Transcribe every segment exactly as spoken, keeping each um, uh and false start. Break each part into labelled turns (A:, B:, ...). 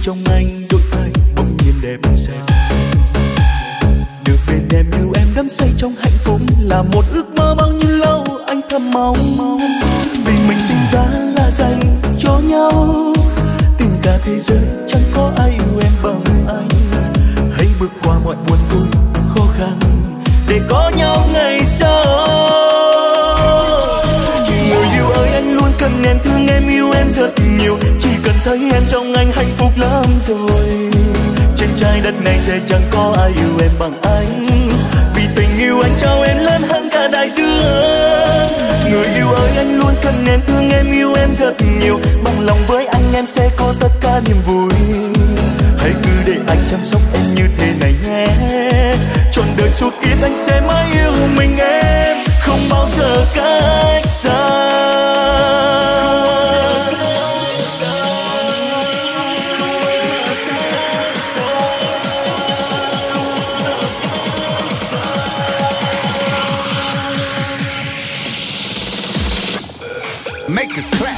A: trong anh đổi thay bỗng nhiên đẹp sao. Được bên em yêu em đắm say trong hạnh phúc là một ước mơ bao nhiêu lâu anh thầm mong. Vì mình sinh ra là dành cho nhau, tình cả thế giới chẳng có ai yêu em bằng anh. Hãy bước qua mọi buồn vui khó khăn để có nhau ngày sau. Người yêu ơi anh luôn cần em, thương em, yêu em rất nhiều, chỉ cần thấy em trong anh hạnh phúc lắm rồi. Trên trái đất này sẽ chẳng có ai yêu em bằng anh, vì tình yêu anh trao em lớn hơn cả đại dương. Người yêu ơi anh luôn cần em, thương em, yêu em rất nhiều, bằng lòng với anh em sẽ có tất cả niềm vui. Hãy cứ để anh chăm sóc em như thế này nhé, trọn đời suốt kiếp anh sẽ mãi yêu mình em, không bao giờ cách xa.
B: Make it clap.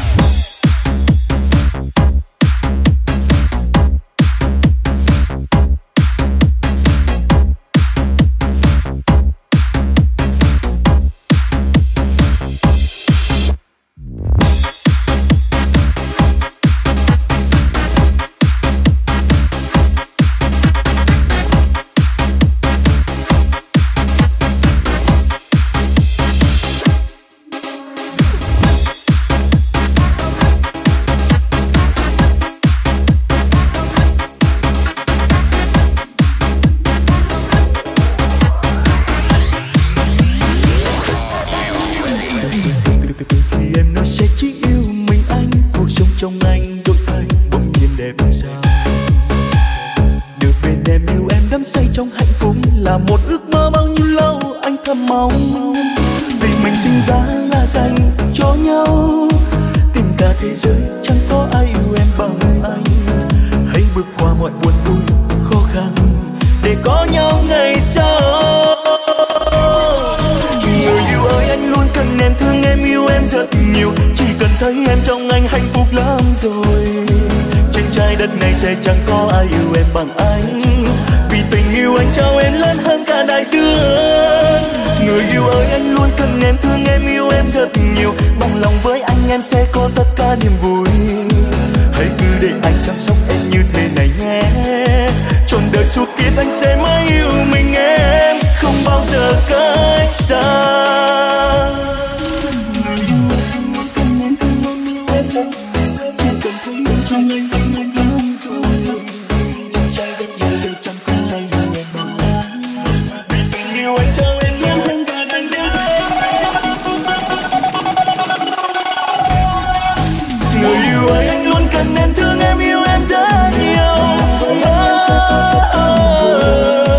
A: Cần em, thương em, yêu em rất nhiều.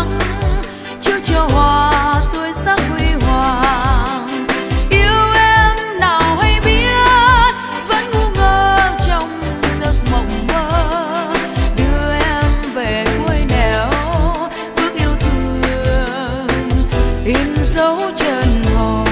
C: nắng chiếu chiều hòa tươi sắc huy hoàng. Yêu em nào hay biết vẫn ngu ngơ trong giấc mộng mơ, đưa em về cuối nẻo bước yêu thương in dấu chân hồn.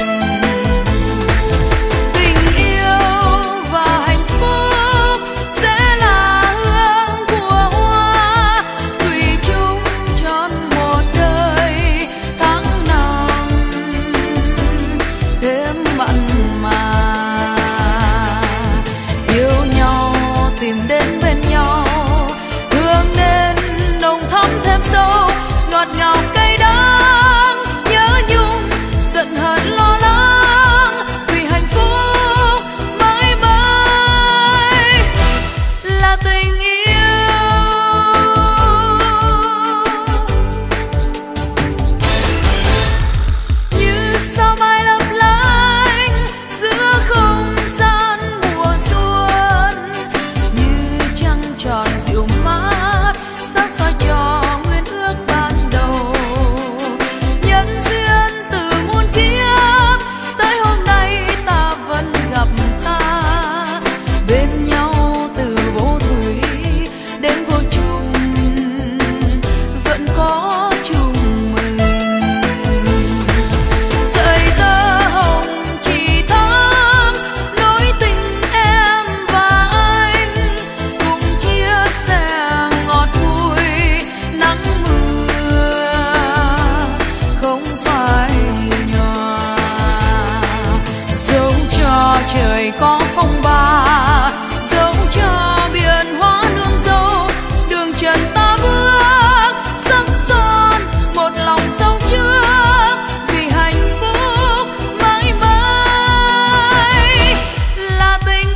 C: Ngọt ngào cay đắng nhớ nhung giận hờn lo lắng vì hạnh phúc mãi mãi là tình yêu. Như sao mai lấp lánh giữa không gian mùa xuân, như trăng tròn dịu mát sát soi cho trời có phong ba, dẫu cho biển hóa nương dâu, đường trần ta bước sắc son một lòng sâu trước vì hạnh phúc mãi mãi là tình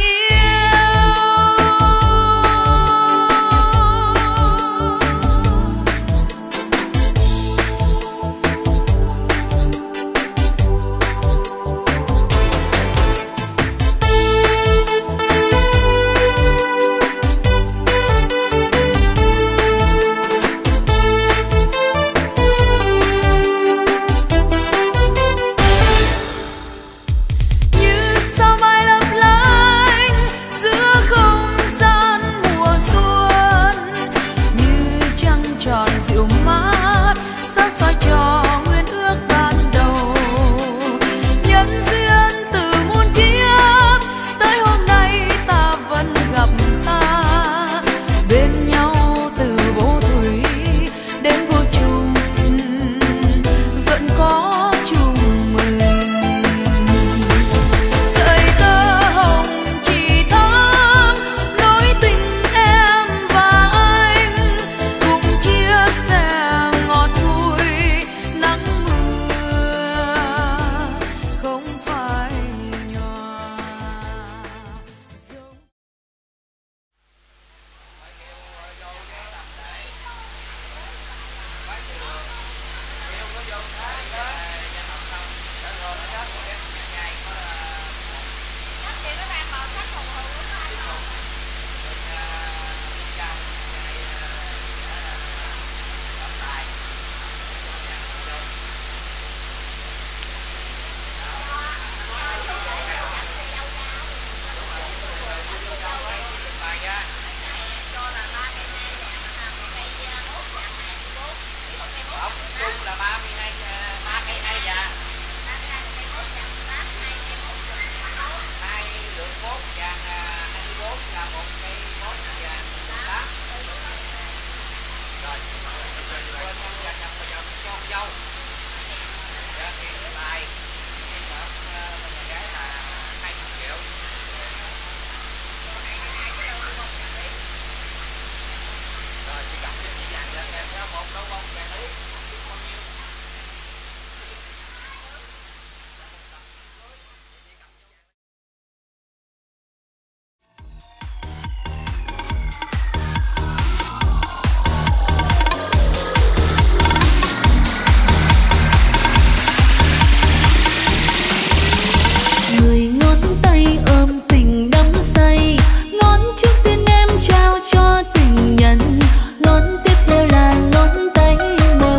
C: dịu mát sát soi cho nguyên ước ban đầu. Nhân duyên từ muôn kiếp tới hôm nay ta vẫn gặp ta, bên nhau từ vô thủy đến vô chung vẫn có chung mình. Sợi tơ hồng chỉ thắm nối tình em và anh, cùng chia sẻ ngọt vui nắng mưa không phải nhòa.
D: ngón tiếp theo là ngón tay mời.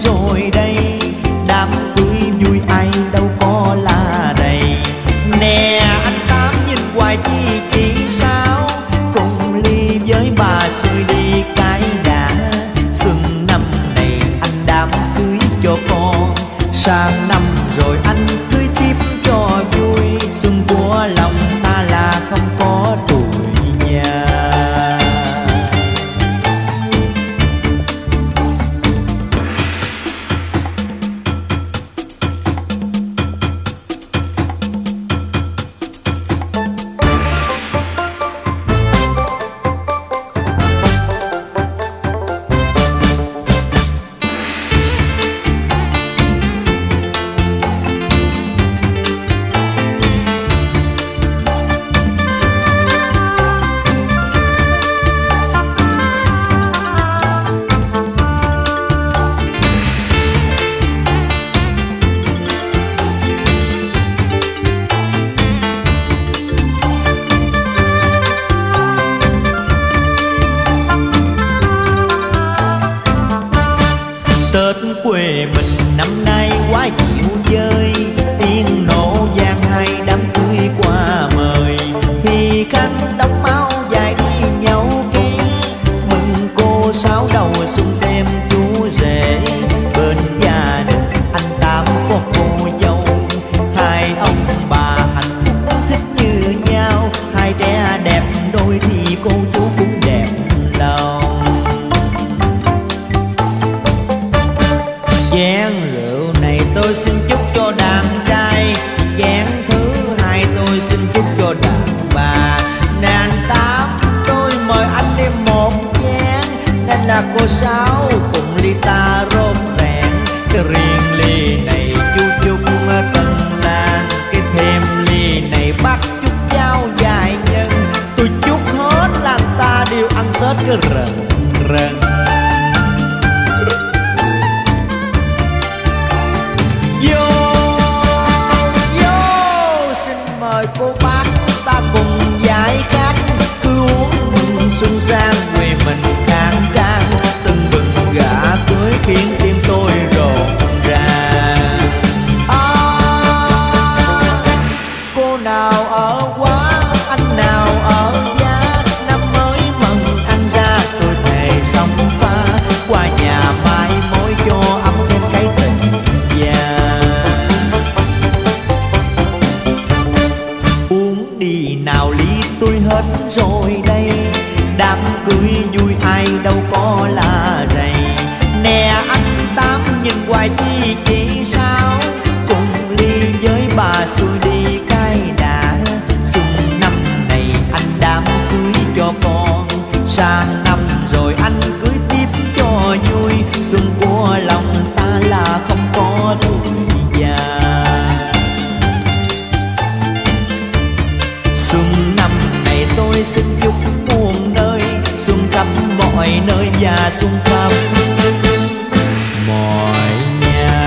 D: rồi đây, đám cưới vui ai đâu có là đầy. Nè anh Tám nhìn hoài chi chỉ sao, cùng ly với bà xuôi đi cái đã. Xuân năm này anh đám cưới cho con, sang năm rồi anh cưới tiếp cho vui. Xuân của lòng ta là không có tuổi già. Tết quê mình năm nay quá chịu chơi, tiếng nổ vang hay đám cưới qua mời. Thì khăn đóng máu dài đi nhau kia, mừng cô sáu đầu xuân thêm chú rể. Bên gia đình anh Tám có cô dâu, hai ông bà hạnh phúc thích như nhau. Hai trẻ đẹp đôi thì cô chú cũng đẹp lòng. Chén rượu này tôi xin chúc cho đàn trai, chén thứ hai tôi xin chúc cho đàn bà. Nàng Tám tôi mời anh thêm một chén, nên là cô Sáu cùng ly ta rôm rẹn. Cái riêng ly này chú chúc tân lang, cái thêm ly này bác chúc cháu dài nhân. Tôi chúc hết làng ta đều ăn Tết cái rần rần. Vô, vô, xin mời cô bác ta cùng giải khát. Cứ uống mừng xuân sang quê mình khang trang, từng bừng gả cưới khiến tim tôi rộn ràng. À, cô nào ở quá, anh nào ở giá, năm mới mừng anh ra tôi thề sống pha. Qua nhà mai mối cho ấm thêm cái tình già. Uống đi nào ly tôi hết rồi đây, đám cưới vui ai đâu có là rầy. Nè anh Tám nhìn hoài chi chỉ sao, cùng ly với bà xuôi đi cái đã. Xuân năm này anh đám cưới cho con, sang năm rồi anh cưới tiếp cho vui. Xuân của lòng ta là không có tuổi già. Xuân năm này tôi xin chúc muôn nơi, xuân khắp mọi nơi và xuân khắp mọi nhà.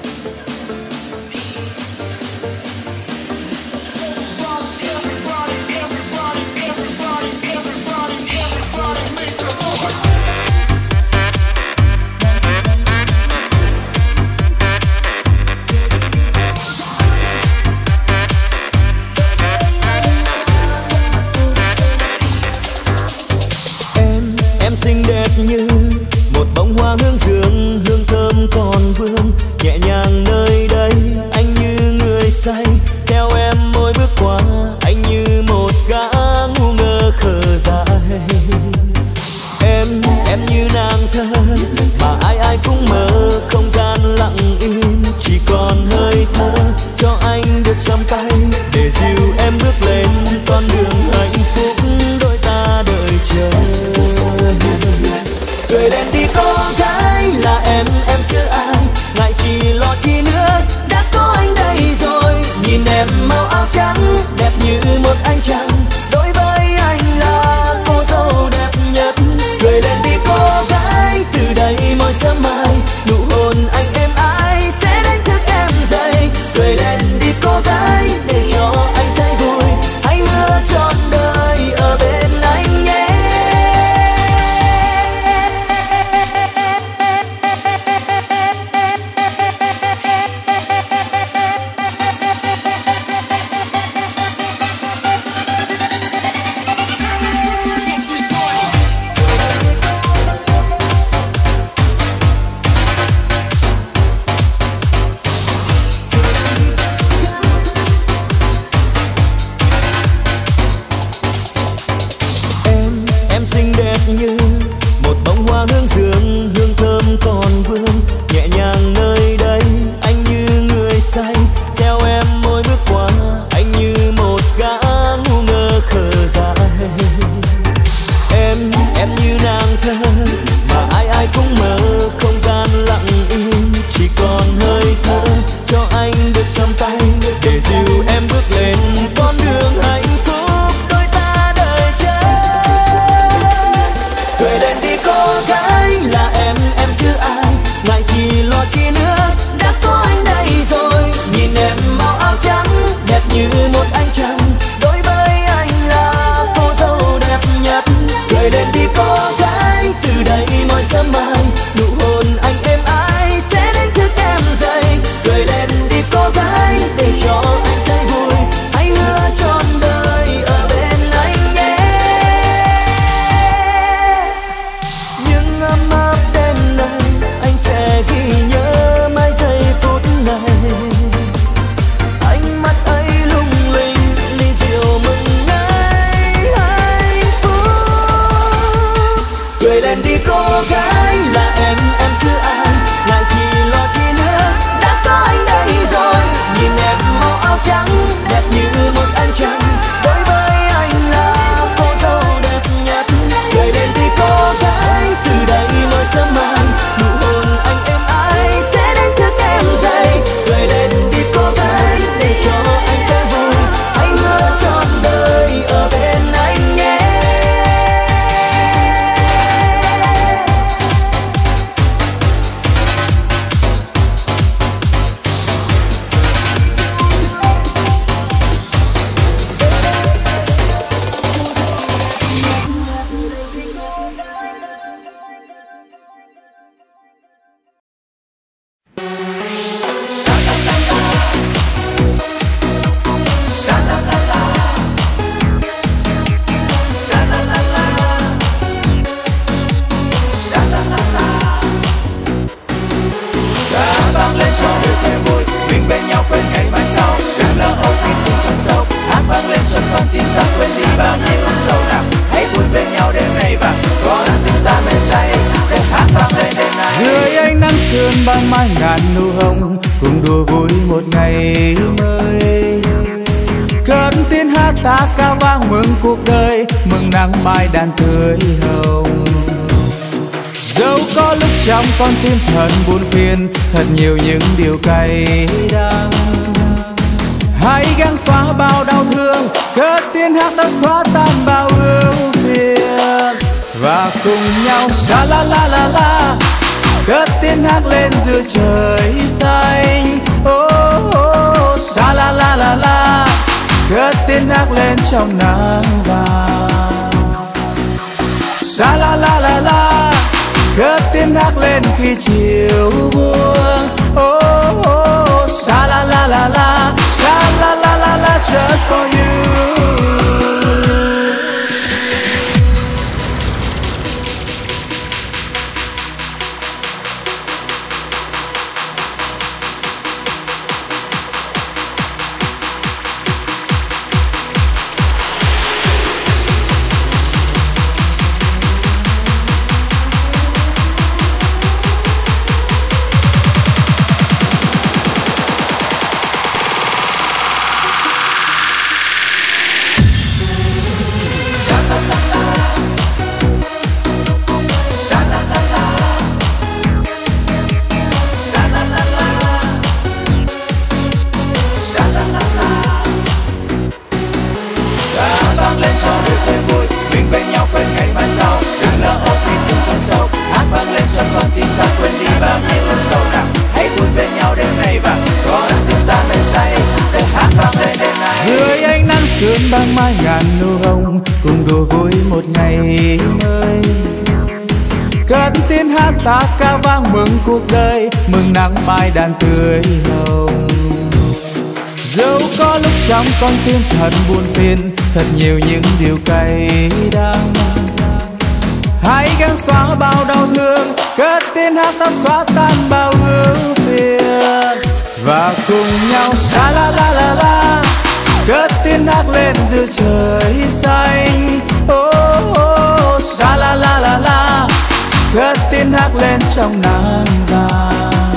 E: Everybody mới. Cất tiếng hát ta ca vang mừng cuộc đời, mừng nắng mai đàn tươi hồng. Dẫu có lúc trong con tim thật buồn phiền, thật nhiều những điều cay đắng, hãy gắng xóa bao đau thương, cất tiếng hát đã xóa tan bao ưu phiền. Và cùng nhau sa la la la la, cất tiếng hát lên giữa trời xanh. Oh, oh, sa la la la la, cất tiếng hát lên trong nắng vàng. Sa la la la la, cất tiếng hát lên khi chiều buông. Oh, oh, sa la la la la, sa la la la la, just for you. Ban mai ngàn nụ hồng cùng đùa vui một ngày mới. Cất tiếng hát ta ca vang mừng cuộc đời, mừng nắng mai đàn tươi hồng. Dẫu có lúc trong con tim thật buồn phiền, thật nhiều những điều cay đắng, hãy gắng xóa bao đau thương, cất tiếng hát ta xóa tan bao ưu phiền. Và cùng nhau sa la la la la, cất tiếng hát lên giữa trời xanh. Oh, oh, sa la la la la, cất tiếng hát lên trong nắng vàng.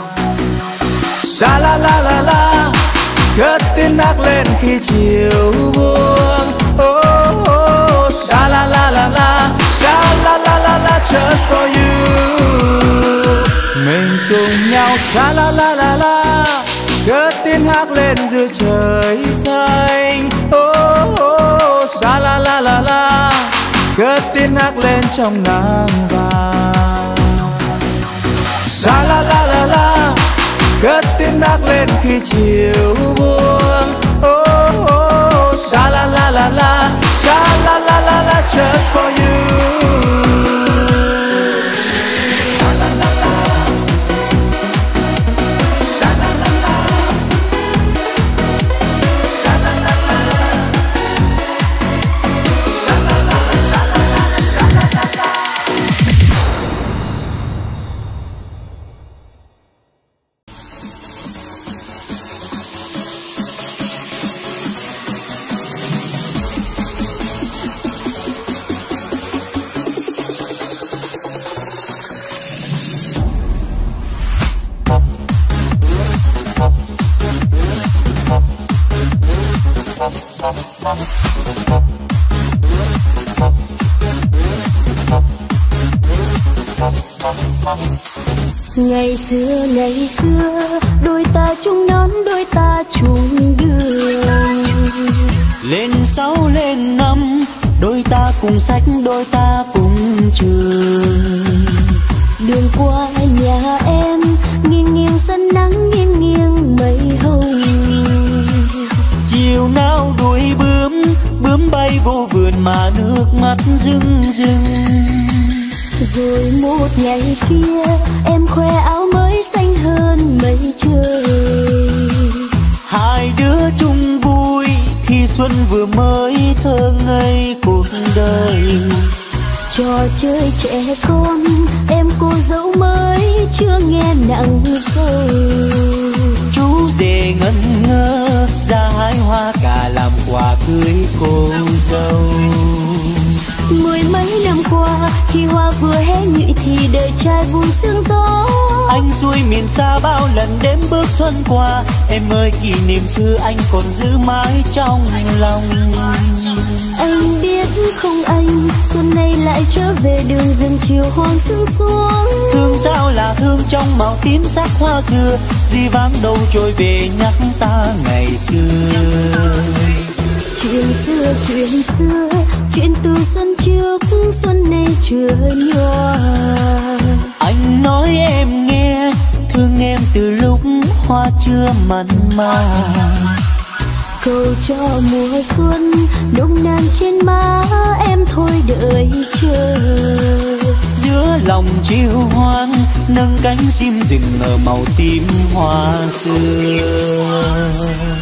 E: Sa la la la la, cất tiếng hát lên khi chiều buông. Oh, oh, sa la la la la, sa la la la la, just for you. Mình cùng nhau sa la la la la, cất tiếng hát lên giữa trời xanh. Oh, oh, sa la la la la, cất tiếng hát lên trong nắng vàng. Sa la la la la, cất tiếng hát lên khi chiều buông. Oh, oh, sa la la la la, sa la la la la, just for you.
C: Ngày xưa ngày xưa đôi ta chung nón đôi ta chung đường,
D: lên sáu lên năm đôi ta cùng sách đôi ta cùng trường.
C: Đường qua nhà em nghiêng nghiêng sân nắng nghiêng nghiêng mây hồng.
D: Chiều nào đuổi bướm bướm bay vô vườn mà nước mắt rưng rưng.
C: Rồi một ngày kia em khoe áo mới xanh hơn mây trời.
D: Hai đứa chung vui khi xuân vừa mới thơ ngây cuộc đời.
C: Trò chơi trẻ con em cô dâu mới chưa nghe nặng sâu.
D: Chú rể ngẩn ngơ ra hái hoa cà làm quà cưới cô dâu.
C: Mười mấy năm qua khi hoa vừa hé nhụy thì đời trai vui sương gió.
D: Anh xuôi miền xa bao lần đếm bước xuân qua, em ơi kỷ niệm xưa anh còn giữ mãi trong lòng.
C: Anh biết không anh, xuân nay lại trở về đường rừng chiều hoang sương xuống.
D: Thương sao là thương trong màu tím sắc hoa xưa, di vang đâu trôi về nhắc ta ngày xưa.
C: Chuyện xưa chuyện xưa, chuyện từ xuân trước xuân nay chưa nhòa.
D: Anh nói em nghe, thương em từ lúc hoa chưa mặn mà.
C: Cầu cho mùa xuân nồng nàn trên má em thôi đợi chờ.
D: Giữa lòng chiều hoang nâng cánh chim rừng ở màu tím hoa xưa.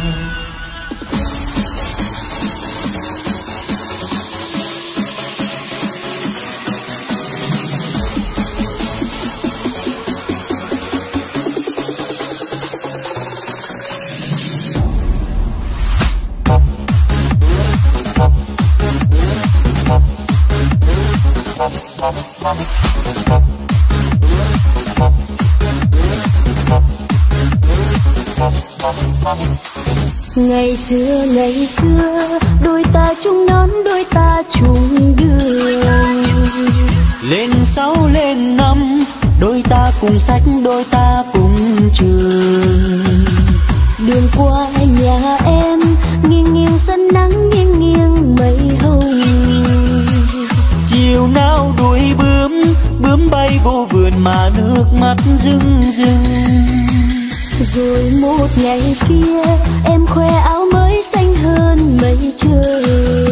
C: Ngày xưa ngày xưa đôi ta chung nón đôi ta chung đường.
D: Lên sáu lên năm đôi ta cùng sách đôi ta cùng trường.
C: Đường qua nhà em nghiêng nghiêng sân nắng nghiêng nghiêng mây hồng.
D: Chiều nào đuổi bướm bướm bay vô vườn mà nước mắt rưng rưng.
C: Rồi một ngày kia em khoe áo mới xanh hơn mây trời.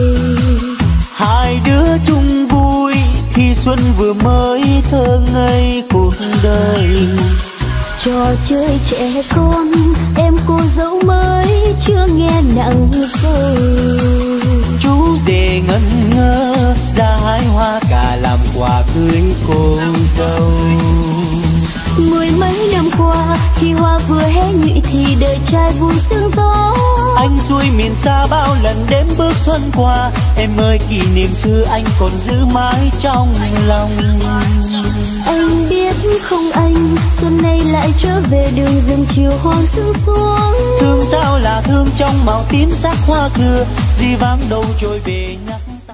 D: Hai đứa chung vui khi xuân vừa mới thơ ngây cuộc đời.
C: Trò chơi trẻ con em cô dâu mới chưa nghe nặng rồi.
D: Chú rể ngẩn ngơ ra hái hoa cà làm quà cưới cô dâu.
C: Mười mấy năm qua khi hoa vừa hé nhụy thì đời trai vui sương gió.
D: Anh xuôi miền xa bao lần đếm bước xuân qua, em ơi kỷ niệm xưa anh còn giữ mãi trong lòng.
C: Anh biết không anh, xuân nay lại trở về đường rừng chiều hoang sương xuống.
D: Thương sao là thương trong màu tím sắc hoa xưa, di vang đâu trôi về nhắc ta.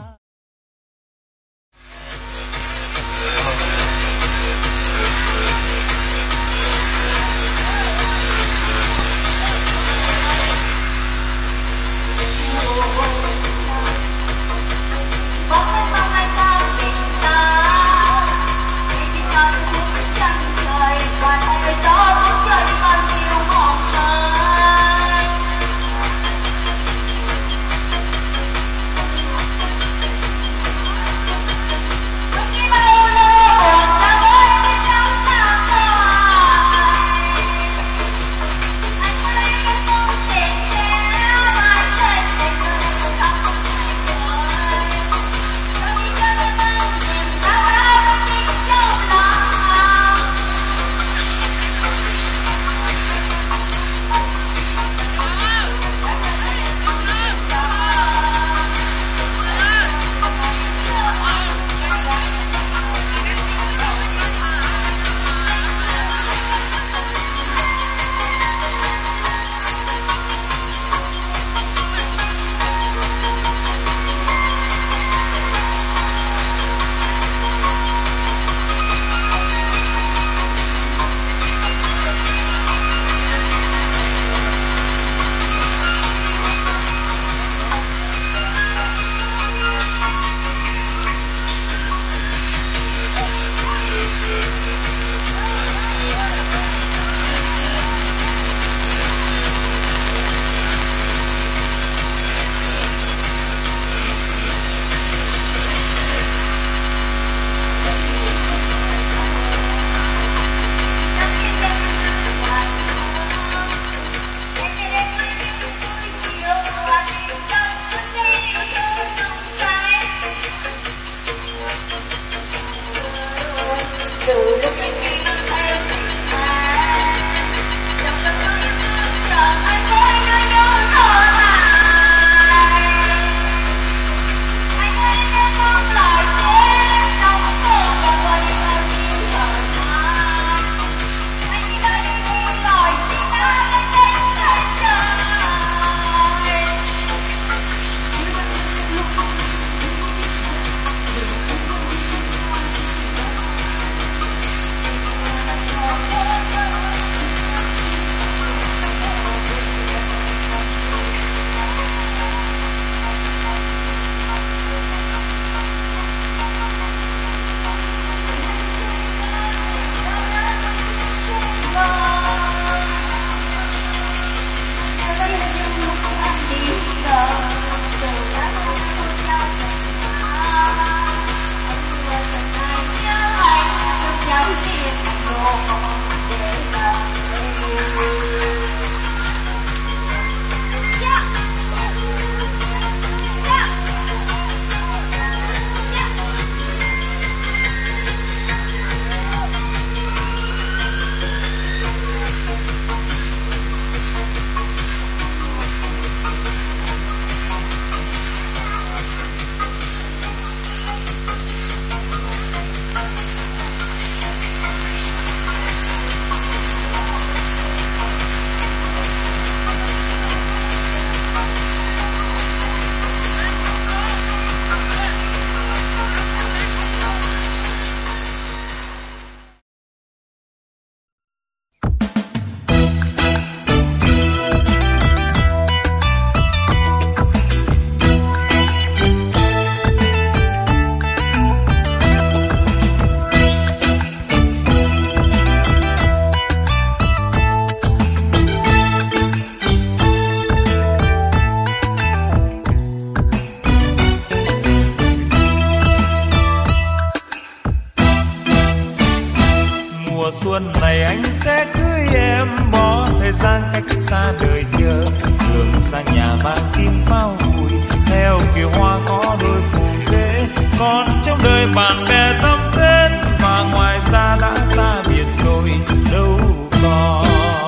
F: xuân này anh sẽ cưới em, bỏ thời gian cách xa đời chờ, đường sang nhà vang tim pháo vui, theo kiều hoa có đôi phù dễ. Còn trong đời bạn bè dăm tên, và ngoài ra đã xa biệt rồi đâu còn.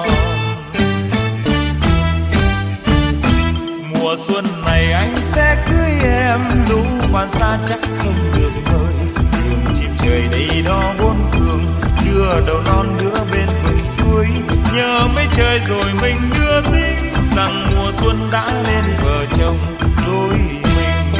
F: Mùa xuân này anh sẽ cưới em, lũ quan xa chắc không được mời, đường chìm trời đầy đó bốn phương, đưa đầu non đưa bên vườn suối. Nhớ mấy trời rồi mình đưa tính rằng mùa xuân đã lên vợ chồng đôi mình.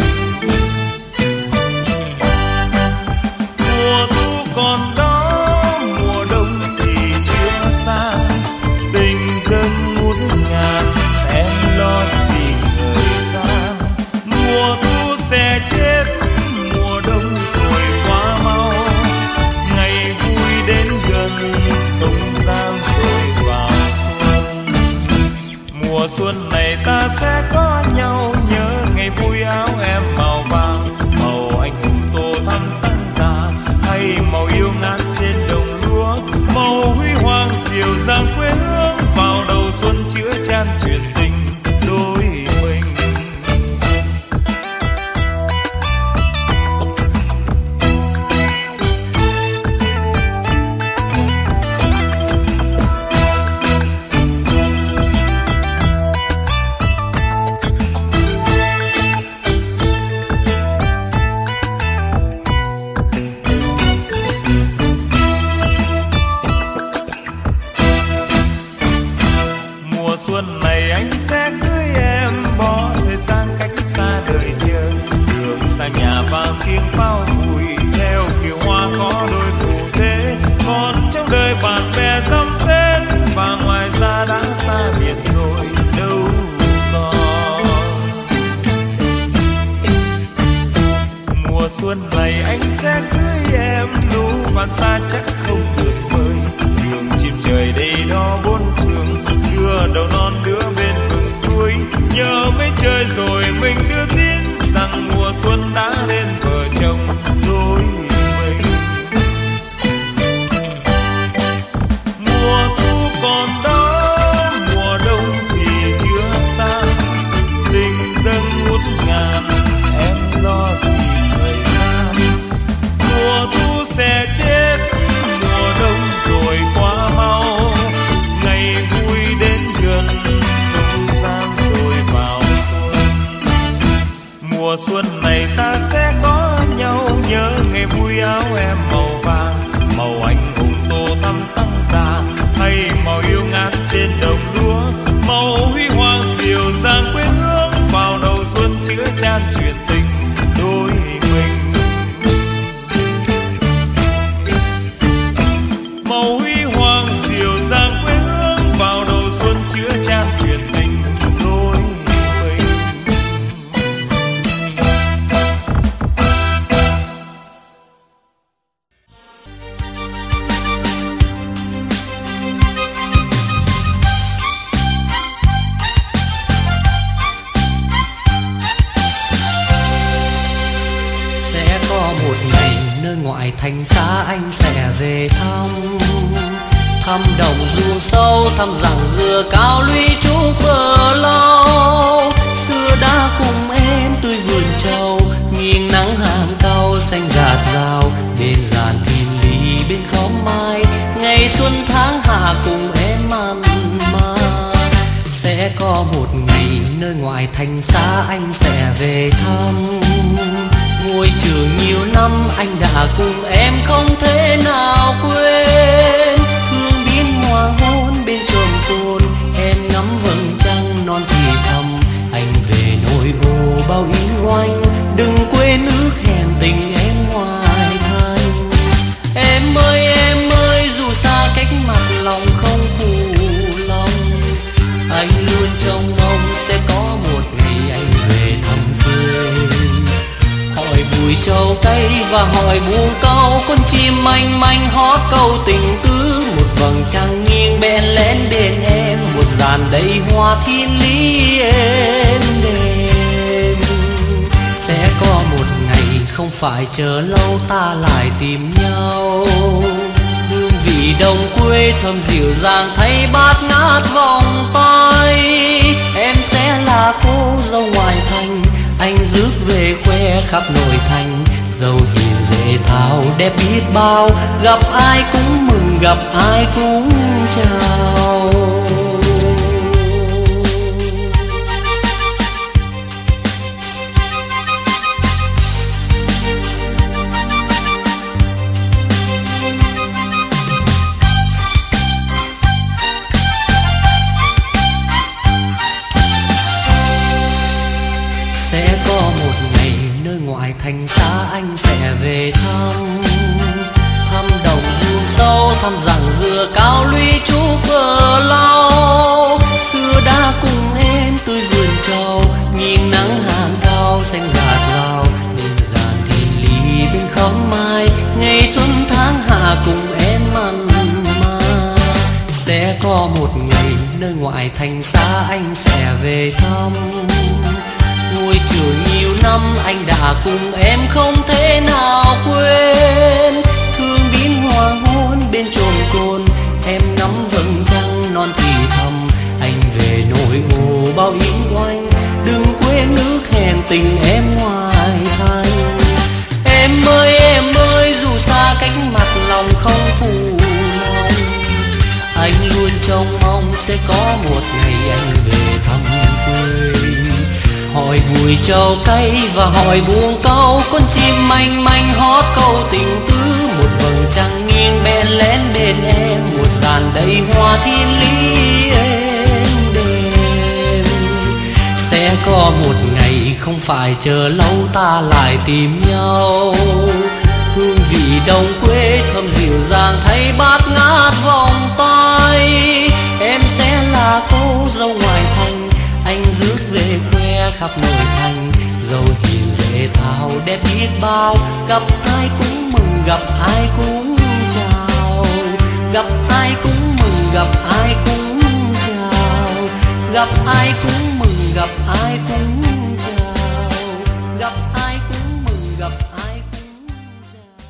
F: Mùa thu còn đó, mùa đông thì chưa xa, tình dân ngút ngàn em lo gì thời gian. Mùa thu sẽ chết, mùa đông rồi quá mau, ngày vui đến gần không gian rồi vào xuân. Mùa xuân này ta sẽ có nhau, nhớ ngày vui áo em màu vàng, màu anh hùng tô thắm sáng già, hay màu yêu ngát trên đồng lúa, màu huy hoàng dịu dàng quê hương, vào đầu xuân chứa chan truyền tình đôi mình. Mùa xuân này anh sẽ cưới em, bỏ thời gian cách xa đời chờ, đường sang nhà vang tiếng pháo vui, theo kiều hoa có đôi phù dễ. Còn trong đời bạn bè dăm tên, và ngoài ra đã xa biệt rồi đâu còn. Mùa xuân này anh sẽ cưới em, lũ bạn xa chắc không được mời, đường chìm trời đầy đó bốn phương, đưa đầu non đưa bên vườn suối. Nhớ mấy trời rồi mình đưa tin rằng mùa xuân đã đến vợ chồng đôi mình. Mùa thu còn đó, mùa đông thì chưa xa, tình dân ngút ngàn em lo gì thời gian. Mùa thu sẽ chết, mùa đông rồi quá mau, ngày vui đến gần không gian rồi vào xuân. Mùa xuân này ta sẽ có nhau, nhớ ngày vui áo em màu vàng, màu anh hùng tô thắm sáng già, hay màu yêu ngát trên đồng lúa, màu huy hoàng dịu dàng quê hương, vào đầu xuân chứa chan truyền tình đôi mình. Màu huy hoàng dịu dàng quê hương, vào đầu xuân chứa chan truyền tình đôi mình.
G: Sẽ có một ngày nơi ngoại thành xa anh sẽ về thăm, thăm đồng ruộng sâu, thăm giảng dừa cao lũy trúc bờ lâu. Xưa đã cùng em tươi vườn trầu, nghiêng nắng hàng cau xanh rạt rào, bên giàn thiên lý bên khóm mai, ngày xuân tháng hạ cùng em mặn mà. Sẽ có một ngày nơi ngoại thành xa anh sẽ về thăm, ngôi trường nhiều năm anh đã cùng em không thể nào quên. Hương biến hoàng hôn bên tròm cồn, em ngắm vầng trăng non thì thầm, anh về nội ô bao ý oanh, đừng quên ước hẹn tình em ngoài thành. Em ơi em ơi, dù xa cách mặt lòng không phụ lòng, anh luôn trông mong sẽ có một ngày anh về thăm quê. Hỏi bụi trầu cây và hỏi buông câu, con chim manh manh hót câu tình tứ, một vầng trăng nghiêng bén lén đến em, một dàn đầy hoa thiên lý êm đềm. Sẽ có một ngày không phải chờ lâu ta lại tìm nhau, hương vị vị đồng quê thơm dịu dàng thay bát ngát vòng tay. Em sẽ là cô dâu ngoại thành, anh rước về khoe khắp nội thành. Dâu hiền dễ thao đẹp biết bao, gặp ai cũng mừng gặp ai cũng chào.
H: Sẽ có một ngày nơi ngoại thành xa anh sẽ về thăm, thăm đồng ruộng sâu, thăm rằng dừa cao lũy trúc bờ lau. Xưa đã cùng em tươi vườn trầu, nhìn nắng hàng cao xanh rạt rào. Đêm giàn thiên lý bên khóm mai, ngày xuân tháng hạ cùng em mặn mà. Sẽ có một ngày nơi ngoại thành xa anh sẽ về thăm, ngôi trường nhiều năm anh đã cùng em không thể nào quên. Thương biến hoàng hôn bên chồn cồn, em nắm vầng trăng non thì thầm. Anh về nỗi ngô bao yến oanh, đừng quên nước hẹn tình em ngoài thành. Em ơi em ơi dù xa cách mặt lòng không phụ lòng, anh luôn trông mong sẽ có một ngày anh về thăm quê. Hỏi bụi trầu cây và hỏi buông câu, con chim manh manh hót câu tình tứ. Một vầng trăng nghiêng bên lén bên em, một dàn đầy hoa thiên lý êm đềm. Sẽ có một ngày không phải chờ lâu ta lại tìm nhau, hương vị đồng quê thơm dịu dàng thay bát ngát vòng tay. Em sẽ là cô dâu ngoại thành, anh rước về khoe khắp nội thành. Dâu hiền dễ thao đẹp biết bao, gặp ai cũng mừng gặp ai cũng chào. Gặp ai cũng mừng gặp ai cũng chào. Gặp ai cũng mừng gặp ai cũng chào. Gặp ai cũng mừng gặp ai cũng chào.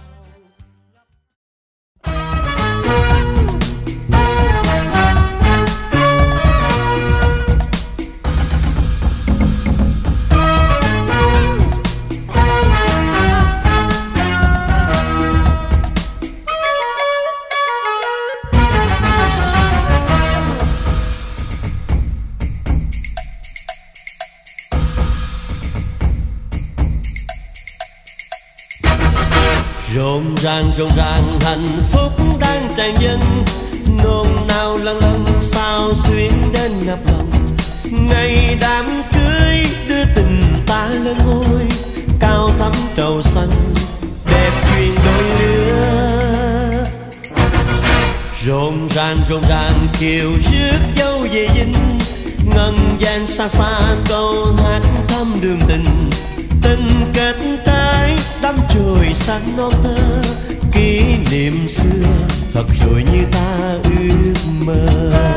I: Rộn ràng rộn ràng hạnh phúc đang tràn dâng, nôn nao lâng lâng sao xuyến đến ngập lòng. Ngày đám cưới đưa tình ta lên ngôi, cao thắm trầu xanh đẹp duyên đôi lứa. Rộn ràng rộn ràng kiều rước dâu về dinh, ngân vang xa xa câu hát thăm đường tình. Tình kết trái đắm chồi sáng non thơ, kỷ niệm xưa thật rồi như ta ước mơ.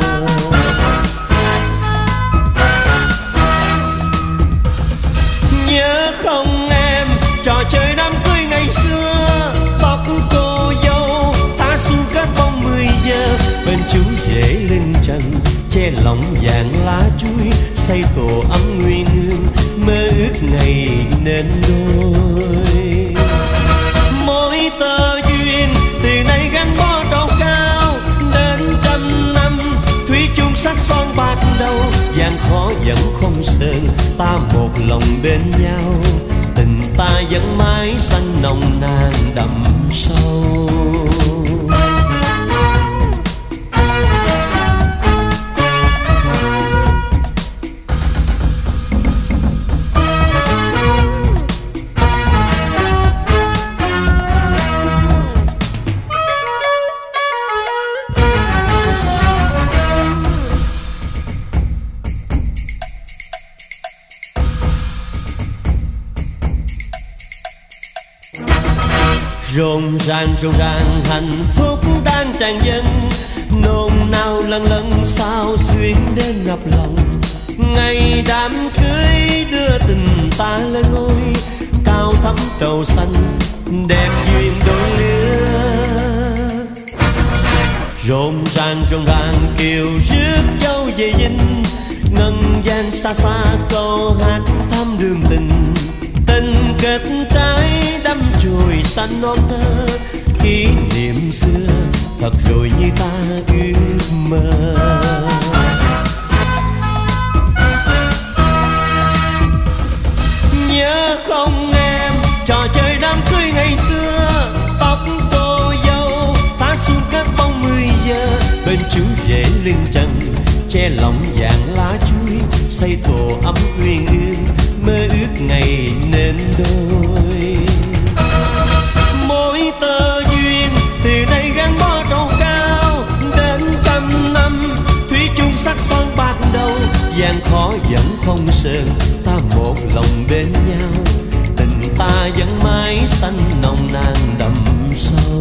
I: Nhớ không em trò chơi đám cưới ngày xưa, tóc cô dâu thả xuống kết bóng mười giờ. Bên chú rể lên trần che lòng vàng lá chuối, xây tổ ấm nguyên hương mơ ước ngày nên đôi. Mỗi tơ duyên từ nay gắn bó trọn cao, đến trăm năm thủy chung sắc son bạc đầu. Gian khó vẫn không sơn, ta một lòng bên nhau, tình ta vẫn mãi xanh nồng nàn đậm sâu. Rộn ràng rộn ràng hạnh phúc đang tràn dâng, nôn nao lâng lâng sao xuyến đến ngập lòng. Ngày đám cưới đưa tình ta lên ngôi, cao thắm trầu xanh đẹp duyên đôi lứa. rộn ràng rộn ràng kiều rước dâu về dinh, ngân vang xa xa câu hát thắm đường tình. Tình kết trái đắm chồi xanh non thơ, kỷ niệm xưa thật rồi như ta ước mơ. Nhớ không em trò chơi đám cưới ngày xưa, tóc cô dâu thả xuống các bóng mười giờ, bên chú rể lưng trần che lòng vàng lá chuối, xây tổ ấm uyên ương mơ ước ngày nên đôi. Mỗi tơ duyên từ nay gắn bó trầu cao, đến trăm năm thủy chung sắc son bạc đầu, vàng khó vẫn không sơn, ta một lòng bên nhau, tình ta vẫn mãi xanh nồng nàn đậm sâu.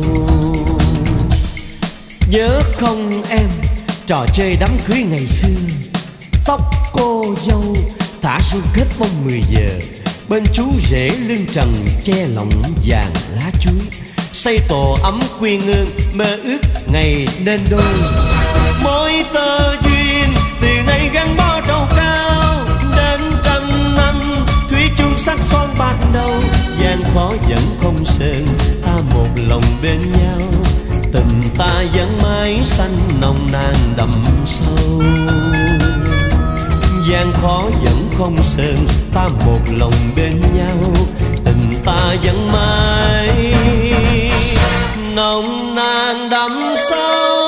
I: Nhớ không em trò chơi đám cưới ngày xưa, tóc cô dâu thả xuống kết bông mười giờ, bên chú rể lưng trần che lòng vàng lá chuối, xây tổ ấm quyên ương mơ ước ngày nên đôi. Mỗi tơ duyên từ nay gắn bó trầu cao, đến trăm năm thủy chung sắc son bạc đầu, vàng khó vẫn không sơn, ta một lòng bên nhau, tình ta vẫn mãi xanh nồng nàn đậm sâu. Gian khó vẫn không sơn, ta một lòng bên nhau, tình ta vẫn mãi nồng nàn đậm sâu.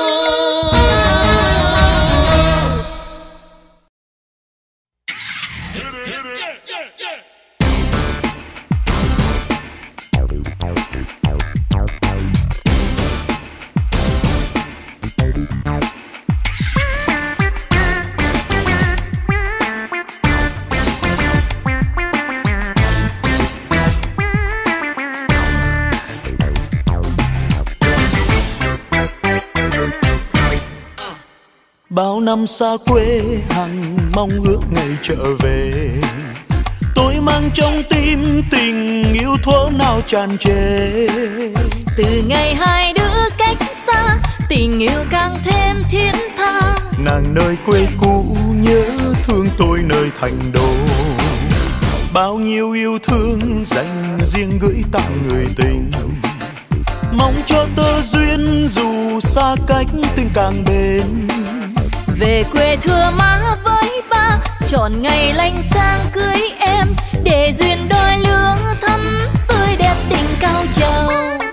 A: Bao năm xa quê hằng mong ước ngày trở về, tôi mang trong tim tình yêu thuở nào tràn trề.
C: Từ ngày hai đứa cách xa, tình yêu càng thêm thiết tha.
A: Nàng nơi quê cũ nhớ thương tôi nơi thành đô, bao nhiêu yêu thương dành riêng gửi tặng người tình. Mong cho tơ duyên dù xa cách tình càng bền.
C: Về quê thưa má với ba, chọn ngày lành sang cưới em, để duyên đôi lứa thắm tươi đẹp tình cao trầu.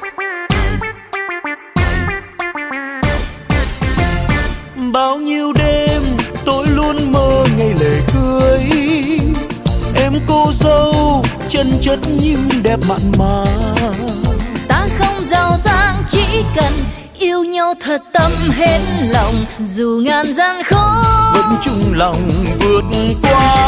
A: Bao nhiêu đêm tôi luôn mơ ngày lễ cưới, em cô dâu chân chất nhưng đẹp mặn mà.
C: Ta không giàu sang chỉ cần yêu nhau thật tâm hết lòng, dù ngàn gian khó
A: vẫn chung lòng vượt qua.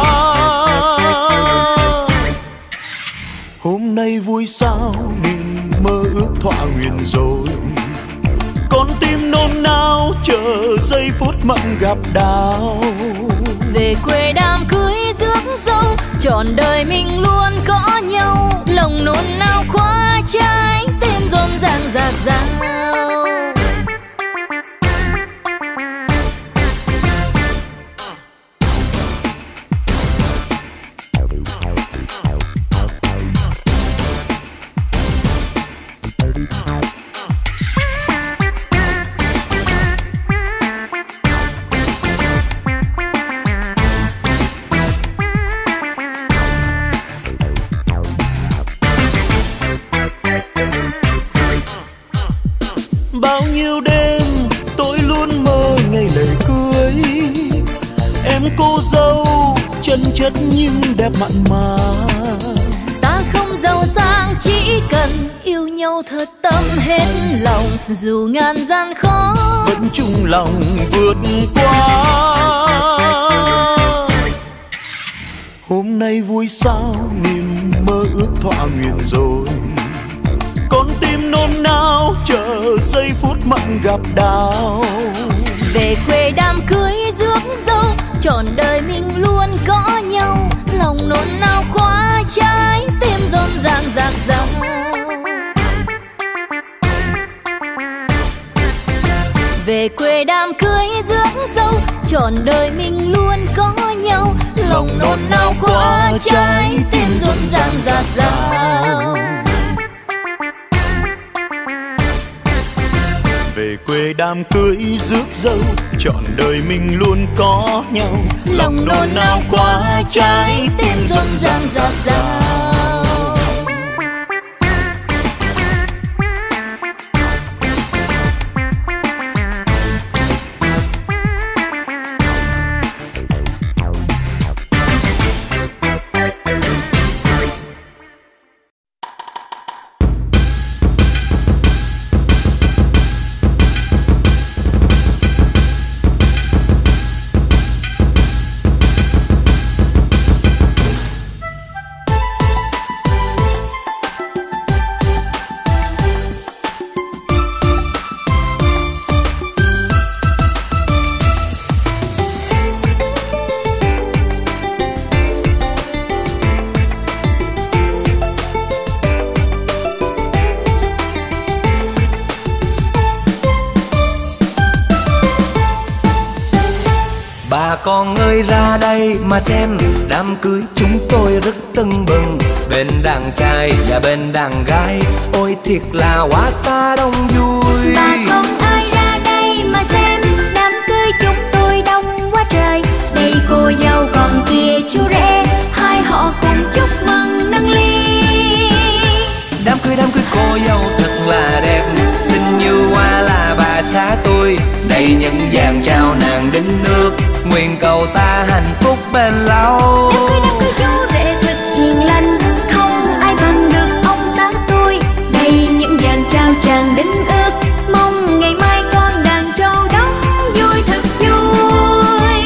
A: Hôm nay vui sao niềm mơ ước thỏa nguyện rồi, con tim nôn nao chờ giây phút mộng gặp đào.
C: Về quê đám cưới rước dâu, trọn đời mình luôn có nhau, lòng nôn nao khóa trái tim rộn ràng rạt rào.
A: Bao nhiêu đêm tôi luôn mơ ngày lễ cưới, em cô dâu chân chất nhưng đẹp mặn mà.
C: Ta không giàu sang chỉ cần yêu nhau thật tâm hết lòng, dù ngàn gian khó
A: vẫn chung lòng vượt qua. Hôm nay vui sao niềm mơ ước thỏa nguyện rồi, con tim nôn nao chờ giây phút mộng gặp đào.
C: Về quê đám cưới rước dâu, trọn đời mình luôn có nhau, lòng nôn nao khóa trái tim rộn ràng rạc rào. về quê đám cưới rước dâu, trọn đời mình luôn có nhau, lòng nôn nao quá trái tim rộn ràng rạt rào.
A: Về quê đám cưới rước dâu, trọn đời mình luôn có nhau, lòng nôn nao quá trái tim rộn ràng rạt rào.
I: Bà con ơi ra đây mà xem, đám cưới chúng tôi rất tưng bừng, bên đàn trai và bên đàn gái, ôi thiệt là quá xa đông vui.
C: Bà con ơi ra đây mà xem, đám cưới chúng tôi đông quá trời, đây cô dâu còn kia chú rể, hai họ cùng chúc mừng nâng ly.
I: Đám cưới đám cưới cô dâu thật là đẹp, xinh như hoa là bà xã tôi, đây những vàng trao nàng đính nước, nguyện cầu ta hạnh phúc bền lâu.
C: Đám cưới đám cưới chú rể thật hiền lành, không ai bằng được ông xã tôi, đây những vàng trao chàng đính ước, mong ngày mai con đàn trâu đóng vui thật vui.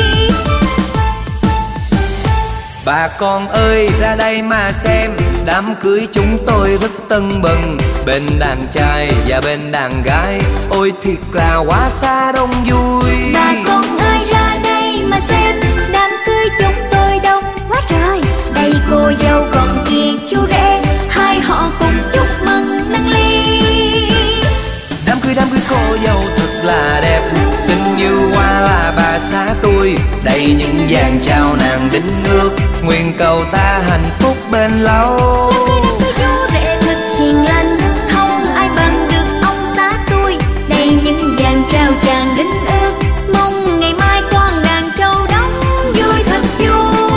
I: Bà con ơi ra đây mà xem, đám cưới chúng tôi rất tưng bừng, bên đàn trai và bên đàn gái, ôi thiệt là quá xa đông vui.
C: Bà con ơi ra đây mà xem, đám cưới chúng tôi đông quá trời, đây cô dâu còn kia chú rể, hai họ cùng chúc mừng nâng ly.
I: Đám cưới đám cưới cô dâu thật là đẹp, xinh như hoa là bà xã tôi, đây những vàng trao nàng đính nước, nguyện cầu ta hạnh phúc bền lâu.
C: Đám cưới đám cưới chú rể thật hiền lành, không ai bằng được ông xã tôi, đây những vàng trao chàng đính ước, mong ngày mai con đàn trâu đóng vui thật vui.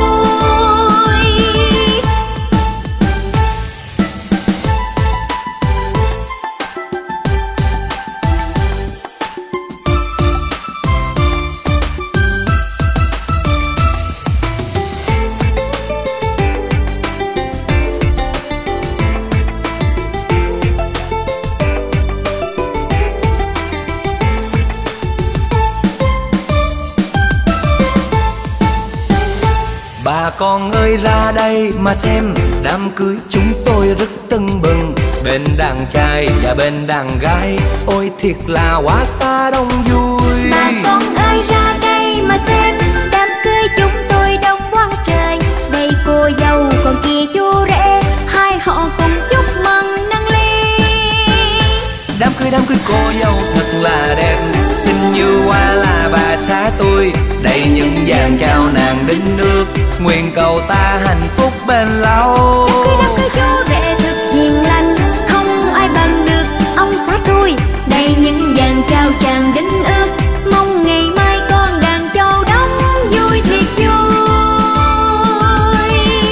I: Bà con ơi ra đây mà xem, đám cưới chúng tôi rất tưng bừng, bên đàn trai và bên đàn gái, ôi thiệt là quá xa đông vui.
C: Bà con ơi ra đây mà xem, đám cưới chúng tôi đông quá trời, đây cô dâu còn kia chú rể, hai họ cùng chúc mừng nâng ly.
I: Đám cưới đám cưới cô dâu thật là đẹp, xinh như hoa là bà xã tôi, đây những vàng trao nàng đính nước, nguyện cầu ta hạnh phúc bền lâu.
C: Đám cưới đám cưới chú rể thật hiền lành, không ai bằng được ông xã tôi, đây những vàng trao chàng đính ước, mong ngày mai con đàn trâu đóng vui thiệt vui.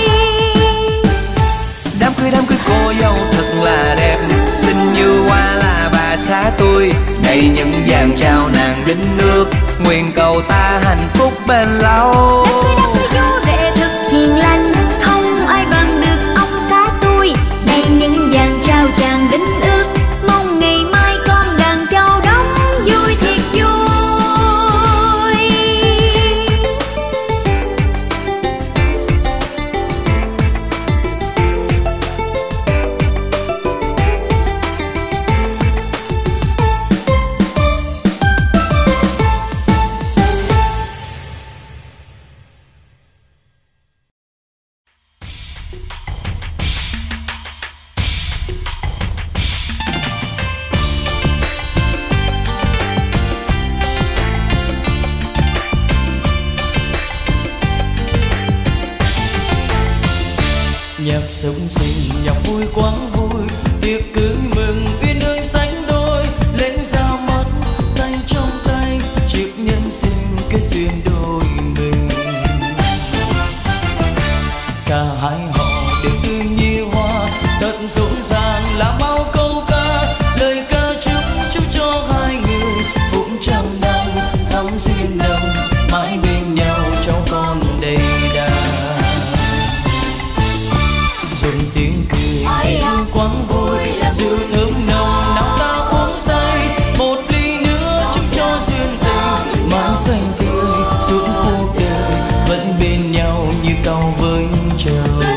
I: Đám cưới đám cưới cô dâu thật là đẹp, xinh như hoa là bà xã tôi, đây những vàng trao nàng đính nước, nguyện cầu ta hạnh phúc bền lâu.
C: Đám cưới đám cưới chú rể thật hiền lành, không ai bằng được ông xã tôi, đây những vàng trao chàng đính ước, mong ngày mai con đàn trâu đóng vui thiệt vui.
J: sống sinh nhạc vui quá vui, tiệc cưới mừng uyên ương sánh đôi, lễ ra mắt tay trong tay, chiếc nhân sinh kết duyên đôi mình. Cả hai họ đều tươi như hoa, thật rộn ràng là bao câu ca, lời ca chúc chúc cho hai người phụng trăm năm thắm duyên nồng, mãi bên nhau cháu con đầy đà. Dùng tiếng cười hạnh phúc quá vui, rượu thơm nồng nào ta uống say, một ly nữa chúc cho duyên tình mãi xanh tươi suốt cuộc đời, vẫn bên nhau như cao với trời.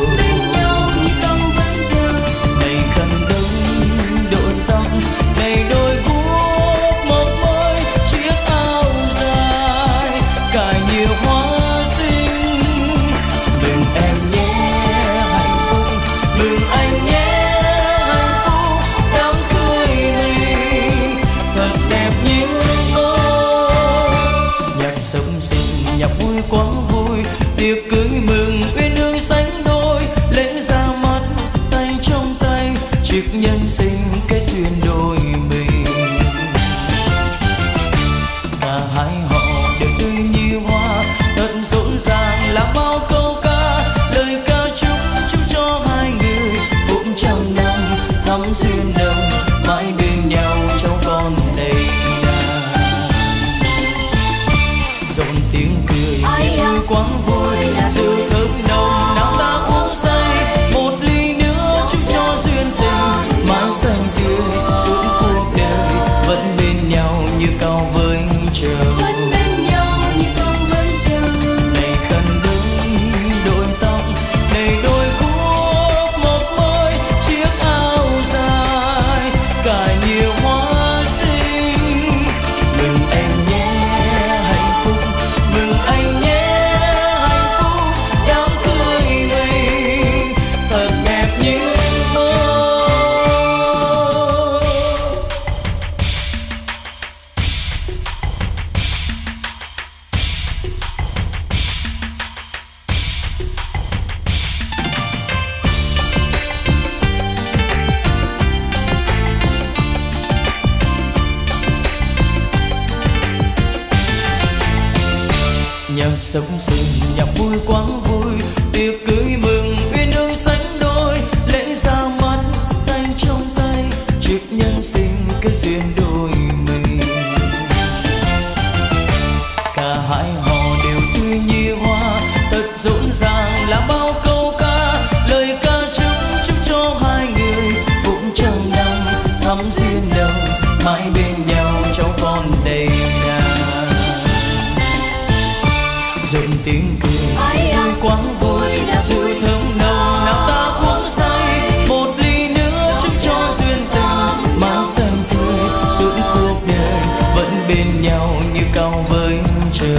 J: Này khăn đông đội tóc, này đôi guốc mộng mới, chiếc áo dài cài nhiều hoa xinh. Mừng em nhé hạnh phúc, mừng anh nhé hạnh phúc, đám cưới mình thật đẹp như mơ. Nhạc sống sinh nhạc vui quá vui, tiệc cưới mừng uyên ương sánh đôi, lễ ra mắt tay trong tay, chiếc nhân sinh kết duyên đôi mình. Cả hai họ đều tươi như hoa, thật rộn ràng là bao câu ca, lời ca chúc chúc cho hai người phụng trăm năm thắm duyên nồng, mãi bên nhau cháu con đầy đà. Rộn tiếng cười niềm vui quá vui, rượu thơm nồng nào ta uống say, một ly nữa chúc cho duyên tình mãi xanh tươi suốt cuộc đời, vẫn bên nhau như cao với trời. Này khăn đứng đôi tóc, này đôi guốc mộng mới, chiếc áo dài cài nhiều hoa xinh. Mừng em nhé hạnh phúc, mừng anh nhé hạnh phúc, đám cưới mình thật đẹp như mơ. Nhạc sống sinh nhạc vui quá vui, tiệc cưới mừng uyên ương sánh đôi, lễ ra mắt tay trong tay, chiếc nhân sinh kết duyên đôi mình. Cả hai họ đều tươi như hoa, thật rộn ràng là bao câu ca, lời ca chúc chúc cho hai người phụng trăm năm thắm duyên nồng, mãi bên nhau cháu con đầy đà. Rộn tiếng cười vui quá vui, rượu thơm nồng nào ta uống say, một ly nữa chúc cho duyên tình mãi xanh tươi suốt cuộc đời, vẫn bên nhau như cao với trời.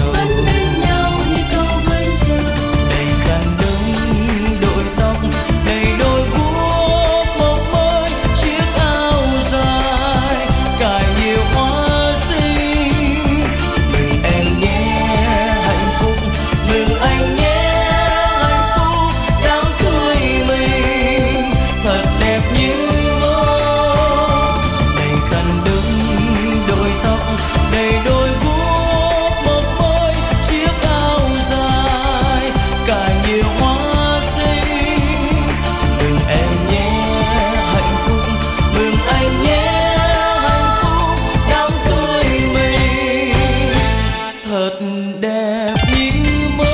J: Này khăn đứng đôi tóc, này đôi guốc mộng mới, chiếc áo dài cài nhiều hoa xinh. Mừng em nhé hạnh phúc, mừng anh nhé hạnh phúc, đám cưới mình thật đẹp như mơ. Này khăn đứng đôi tóc, này đôi guốc mộng mới, chiếc áo dài cài nhiều hoa xinh. Mừng em nhé hạnh phúc, mừng anh nhé hạnh phúc, đám cưới mình thật đẹp như mơ.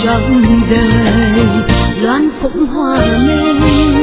C: trọn đời loan phụng hòa minh.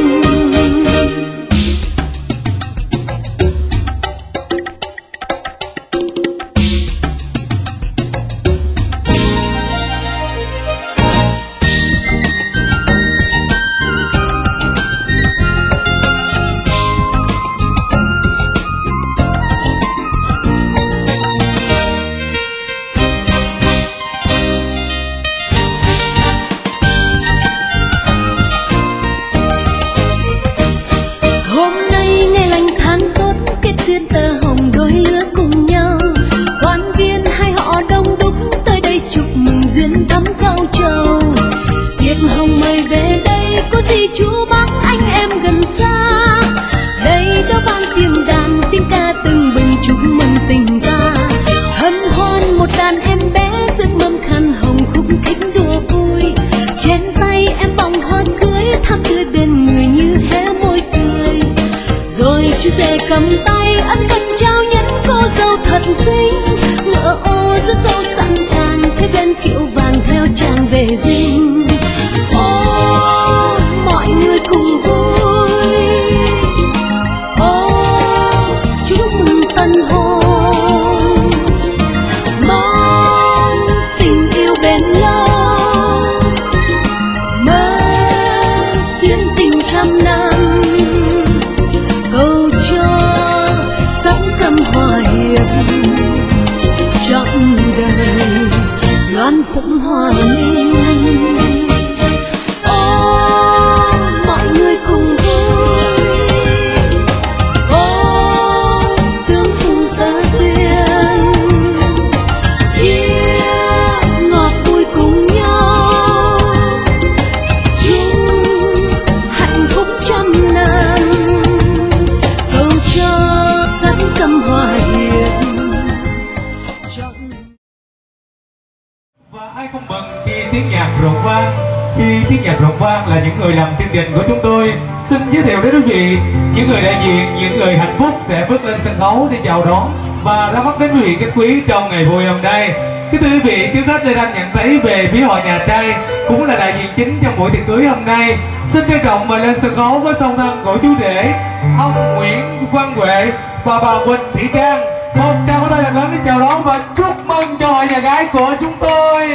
K: Chào đón và ra mắt đến quý vị khách quý trong ngày vui hôm nay. Kính thưa quý vị, trước hết Lê Thanh nhận thấy về phía họ nhà trai cũng là đại diện chính trong buổi tiệc cưới hôm nay. Xin trân trọng mời lên sân khấu với song thân của chú rể ông Nguyễn Văn Huệ và bà Quỳnh Thị Trang. Một tràng pháo tay thật lớn để chào đón và chúc mừng cho họ nhà gái của chúng tôi.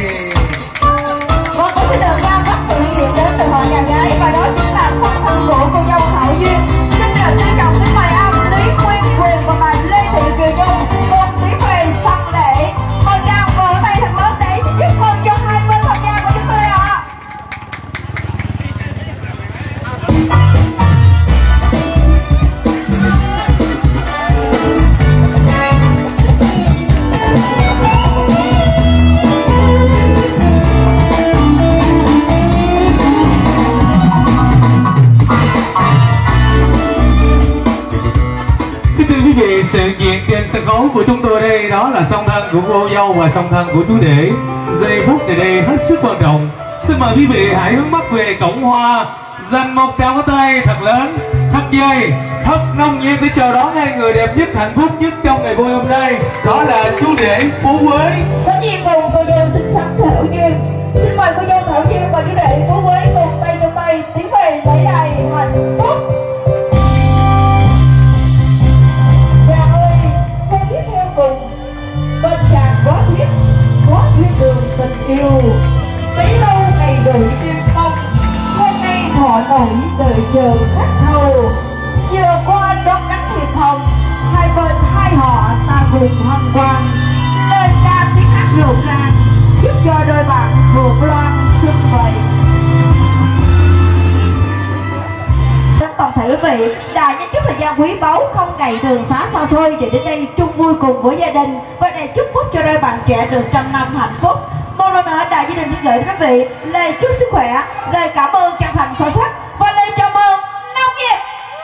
L: Và có cái đợt ra mắt sự hiện diện đến từ họ nhà gái và đó chính là song thân của cô dâu Thảo Duyên. Xin được trân trọng kính mời ông Lý Nguyên Quyền và bà Lê Thị Kiều Nhung cùng tiến về sân lễ. Một tràng vỗ tay thật lớn để chúc mừng cho hai bên tham gia của chúng tôi ạ.
K: Sự kiện trên sân khấu của chúng tôi đây đó là song thân của cô dâu và song thân của chú rể. Giây phút này đây hết sức quan trọng. Xin mời quý vị hãy hướng mắt về cổng hoa, dành một tràng pháo tay thật lớn, thật dày, thật nồng nhiệt để chào đón hai người đẹp nhất, hạnh phúc nhất trong ngày vui hôm nay. Đó là chú rể Phú Quế.
L: Số duyên cùng cô dâu xinh xắn Thảo Duyên. Xin mời cô dâu Thảo Duyên và chú rể Phú Quế cùng tay trong tay tiến về lễ đài hạnh phúc. Bên chàng quá thiết, quá thiên đường tình yêu. Bấy lâu ngày đợi đêm mong, hôm nay thọ nổi đợi chờ khách hầu. Chờ qua đón cánh thiệp hồng, hai bên hai họ ta cùng hân hoan. Lời ca tiếng hát rộn ràng, giúp cho đôi bạn vượt loan xuân vầy. Toàn thể quý vị đã nhân chút thời gian quý báu không ngày đường xá xa xôi để đến đây chung vui cùng với gia đình và để chúc phúc cho đôi bạn trẻ được trăm năm hạnh phúc. Một lần nữa đại gia đình xin gửi đến quý vị lời chúc sức khỏe, lời cảm ơn chân thành sâu sắc và lời chào mừng nồng nhiệt.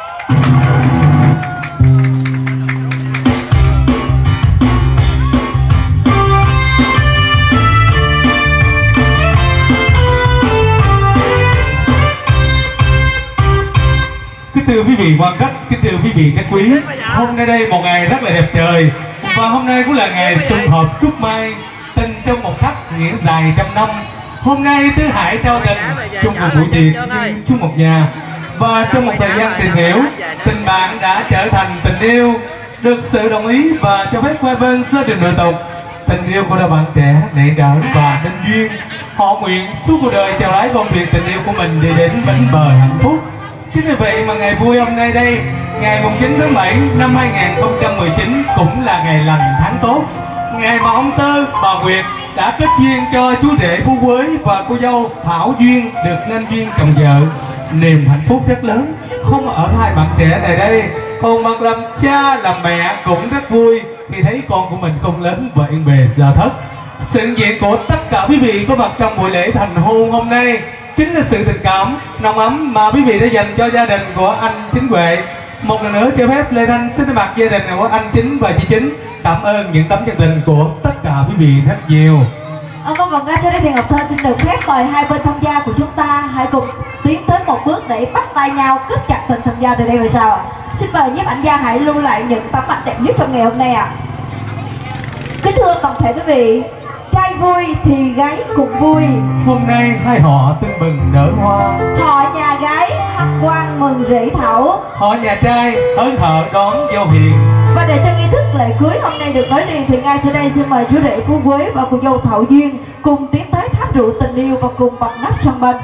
K: Kính thưa quý vị quan khách, kính thưa quý vị khách quý, hôm nay đây một ngày rất là đẹp trời và hôm nay cũng là ngày sum họp trúc mai, tình trong một khắc nghĩa dài trăm năm. Hôm nay Tứ Hải trao tình chung một buổi tiệc chung một nhà, và trong một thời gian tìm hiểu, tình bạn đã trở thành tình yêu. Được sự đồng ý và cho phép qua bên gia đình nội tục, tình yêu của đôi bạn trẻ nảy nở và nên duyên. Họ nguyện suốt cuộc đời chào lái công việc tình yêu của mình đi đến bến bờ hạnh phúc. Chính vì vậy mà ngày vui hôm nay đây, ngày chín tháng bảy năm hai nghìn không trăm mười chín cũng là ngày lành tháng tốt, ngày mà ông Tư, bà Nguyệt đã kết duyên cho chú rể Phú Quế và cô dâu Thảo Duyên được nên duyên chồng vợ. Niềm hạnh phúc rất lớn không ở hai bạn trẻ này đây, còn mặt làm cha làm mẹ cũng rất vui khi thấy con của mình không lớn và yên bề gia thất. Sự diện của tất cả quý vị có mặt trong buổi lễ thành hôn hôm nay chính là sự tình cảm nồng ấm mà quý vị đã dành cho gia đình của anh Chính Huệ. Một lần nữa cho phép Lê Thanh xin thay mặt gia đình của anh Chính và chị Chính cảm ơn những tấm chân tình của tất cả quý vị rất nhiều.
L: À, vâng, và ngay sau đây thì Ngọc Thơ xin được phép mời hai bên tham gia của chúng ta hãy cùng tiến tới một bước để bắt tay nhau kết chặt tình tham gia từ đây về sau ạ. Xin mời nhiếp ảnh gia hãy lưu lại những tấm ảnh đẹp nhất trong ngày hôm nay ạ. Kính thưa toàn thể quý vị, trai vui thì gái cũng vui.
K: Hôm nay hai họ tưng bừng nở hoa.
L: Họ nhà gái hân hoan mừng rể thảo.
K: Họ nhà trai hớn hở đón dâu hiền.
L: Và để cho nghi thức lễ cưới hôm nay được nối liền thì ngay sau đây xin mời chú rể Phú Quế và cô dâu Thảo Duyên cùng tiến tới tháp rượu tình yêu và cùng bật nắp sang bên.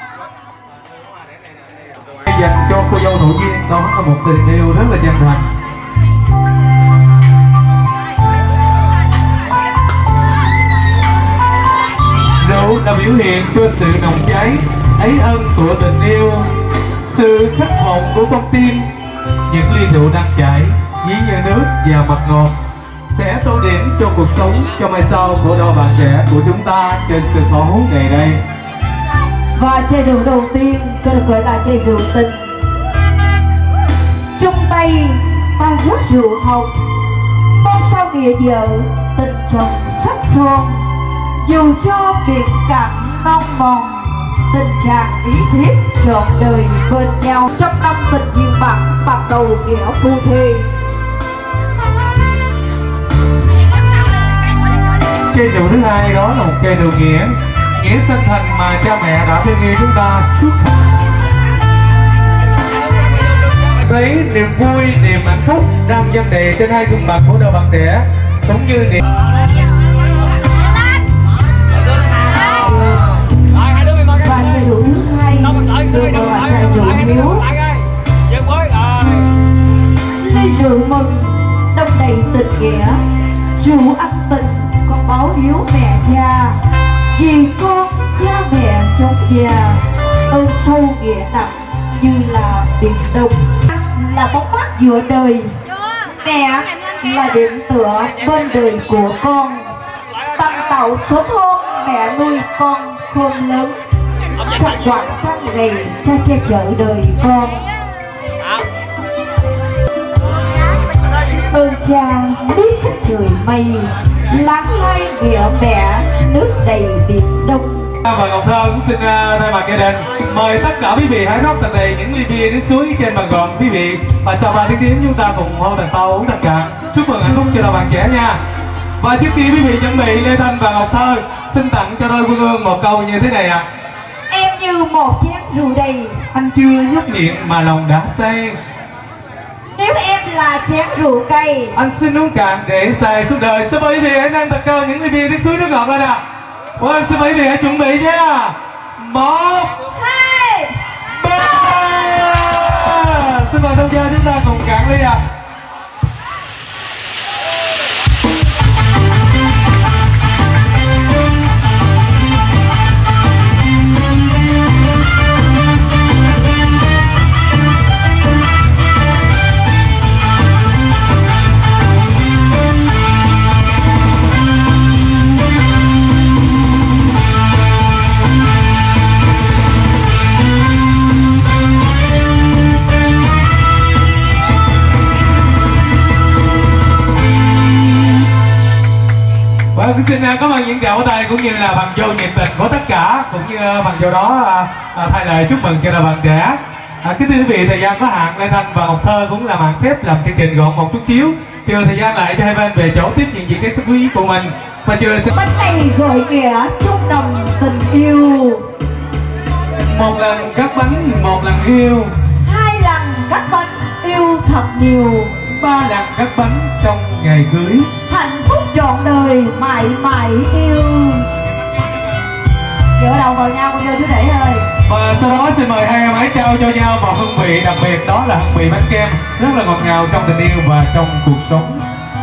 K: Dành cho cô dâu Thảo Duyên đó là một tình yêu rất là chân thành. Rượu là biểu hiện cho sự nồng cháy, ấy ân của tình yêu, sự khát vọng của con tim. Những ly rượu đang chảy, dí như nước và mật ngọt sẽ tô điểm cho cuộc sống cho mai sau của đôi bạn trẻ của chúng ta trên sự thỏa hút ngày đây.
L: Và chai rượu đầu tiên có được gọi là chai rượu tình. Chung tay ta rót rượu hồng, mong sao nghĩa vợ tình chồng sắc son. Dù cho biệt cảm non mòn, tình chàng ý thiết trọn đời bên nhau. Trong năm tình duyên bạc bắt đầu nghĩa phu thê.
K: Chai rượu thứ hai đó là một chai rượu nghĩa, nghĩa chân thành mà cha mẹ đã thương yêu chúng ta suốt thấy niềm vui, niềm hạnh phúc đang dâng đầy trên hai gương mặt của đôi bạn trẻ, cũng như niềm
L: và chai rượu thứ hai được gọi là chai rượu hiếu. Ly rượu mừng đông đầy tình nghĩa, rượu ân tình con báo hiếu mẹ cha, vì con cha mẹ trong nhà ơn sâu nghĩa nặng như là biển đông. Là bóng mát giữa đời, mẹ là điểm tựa bên đời của con. Tăng tạo sớm hơn mẹ nuôi con khôn lớn, chặt quạt tháng ngày cha che chở đời con. Ơn cha biết sắc trời mây, lắng lai nghĩa mẹ nước đầy biển đông.
K: Và Ngọc Thơ cũng xin uh, thay mặt gia đình mời tất cả quý vị hãy rót thật đầy những ly bia đến suối trên bàn gòn quý vị, và sau ba tiếng tiếng chúng ta cùng hô thật to uống thật cạn chúc mừng hạnh phúc cho đôi bạn trẻ nha. Và trước khi quý vị chuẩn bị, Lê Thanh và Ngọc Thơ xin tặng cho đôi quân ương một câu như thế này ạ. À.
L: Em như một chén rượu đầy,
K: anh chưa nhấp miệng mà lòng đã say.
L: Nếu em là chén rượu cay,
K: anh xin uống cạn để say suốt đời. Xin mời quý vị hãy nâng thật cao những ly bia đến suối nước ngọt lên ạ. Ôi, xin mời quý vị hãy chuẩn bị nha. Một,
L: hai,
K: ba. Xin mời tham gia chúng ta cùng cạn ly ạ. À. Vâng, xin cảm ơn những tràng pháo tay cũng như là bằng vô nhiệt tình của tất cả, cũng như bằng vô đó à, thay lời chúc mừng cho đôi bạn trẻ. À, kính thưa quý vị, thời gian có hạn, Lê Thanh và Ngọc Thơ cũng làm hạn phép làm chương trình gọn một chút xíu trừ thời gian lại cho hai bên về chỗ tiếp nhận việc các quý của mình. Và chưa sẽ
L: bánh này gợi nghĩa chung đồng tình yêu.
K: Một lần cắt bánh, một lần yêu.
L: Hai lần cắt bánh, yêu thật nhiều.
K: Ba lần cắt bánh trong ngày cưới.
L: Hạnh phúc trọn đời, mãi mãi yêu. Dựa đầu vào nhau con vô chú rể ơi.
K: Và sau đó xin mời hai em ấy trao cho nhau một hương vị đặc biệt, đó là hương vị bánh kem rất là ngọt ngào trong tình yêu và trong cuộc sống.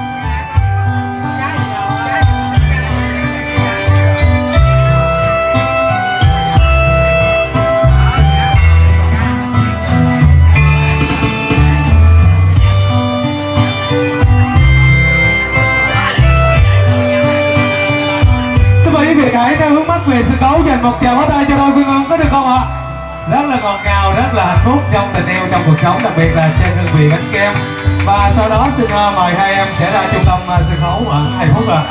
K: Hãy theo hướng mắt về sân khấu, dành một tràng pháo tay cho đôi Quyên Hương có được không ạ? Rất là ngọt ngào, rất là hạnh phúc trong tình yêu, trong cuộc sống, đặc biệt là trên hương vị bánh kem. Và sau đó xin mời hai em sẽ ra trung tâm sân khấu ạ. hai phút ạ.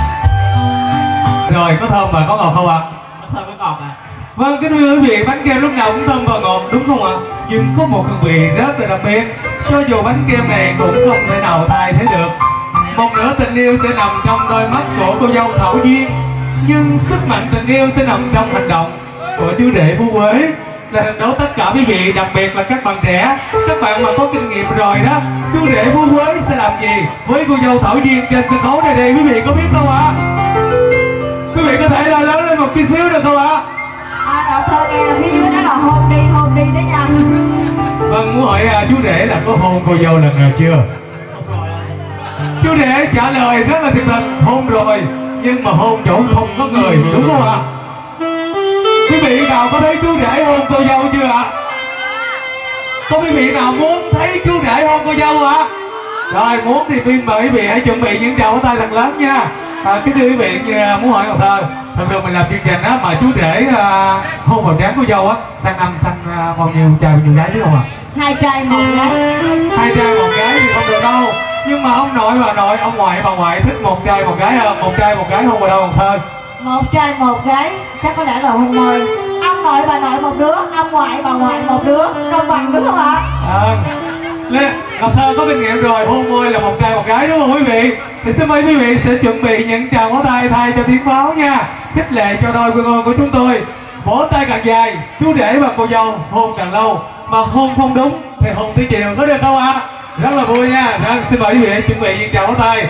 K: Rồi, có thơm và có ngọt không ạ?
M: Có thơm có ngọt ạ.
K: Vâng, kính thưa quý vị, bánh kem lúc nào cũng thơm và ngọt đúng không ạ? Nhưng có một hương vị rất là đặc biệt, cho dù bánh kem này cũng không thể nào thay thế được. Một nửa tình yêu sẽ nằm trong đôi mắt của cô dâu Thảo Duyên, nhưng sức mạnh tình yêu sẽ nằm trong hành động của chú rể Phú Quế. Là thành đấu tất cả quý vị, đặc biệt là các bạn trẻ, các bạn mà có kinh nghiệm rồi đó, chú rể Phú Quế sẽ làm gì với cô dâu Thảo Duyên trên sân khấu này đây, quý vị có biết không ạ? Quý vị có thể la lớn lên một chút xíu được không ạ?
L: À, đọc thơ nghe là phía dưới đó là hôn đi, hôn đi đấy nha.
K: Vâng, muốn hỏi à, chú rể là có hôn cô dâu lần nào chưa? Chú rể trả lời rất là thiệt tình, hôn rồi, nhưng mà hôn chỗ không có người, đúng không ạ? Quý vị nào có thấy chú rể hôn cô dâu chưa ạ? Có quý vị nào muốn thấy chú rể hôn cô dâu ạ? Rồi, muốn thì tuyên mời quý vị hãy chuẩn bị những tràng pháo tay thật lớn nha. À, kính thưa quý vị, muốn hỏi Ngọc Thơ, thường thường mình làm chương trình á mà chú rể à, hôn vào trán cô dâu á, sang năm sang à, bao nhiêu trai bao nhiêu gái biết không ạ?
L: Hai trai một gái.
K: Hai trai một gái thì không được đâu. Nhưng mà ông nội bà nội, ông ngoại bà ngoại thích một trai một gái hơn, một trai một gái hôn vào đâu Ngọc Thơ?
L: Một trai một gái chắc có lẽ là hôn môi. Ông nội bà nội một đứa, ông ngoại bà ngoại một đứa, công bằng đúng không ạ?
K: À, Lê, Ngọc Thơ có kinh nghiệm rồi, hôn môi là một trai một gái đúng không quý vị? Thì xin mời quý vị sẽ chuẩn bị những tràng pháo tay thay cho tiếng pháo nha, khích lệ cho đôi Quyên Hương của chúng tôi. Vỗ tay càng dài, chú rể và cô dâu hôn càng lâu, mà hôn không đúng thì hôn tới chiều, có được không ạ? À? Rất là vui nha. Rồi, xin mời quý vị chuẩn bị những tràng pháo tay.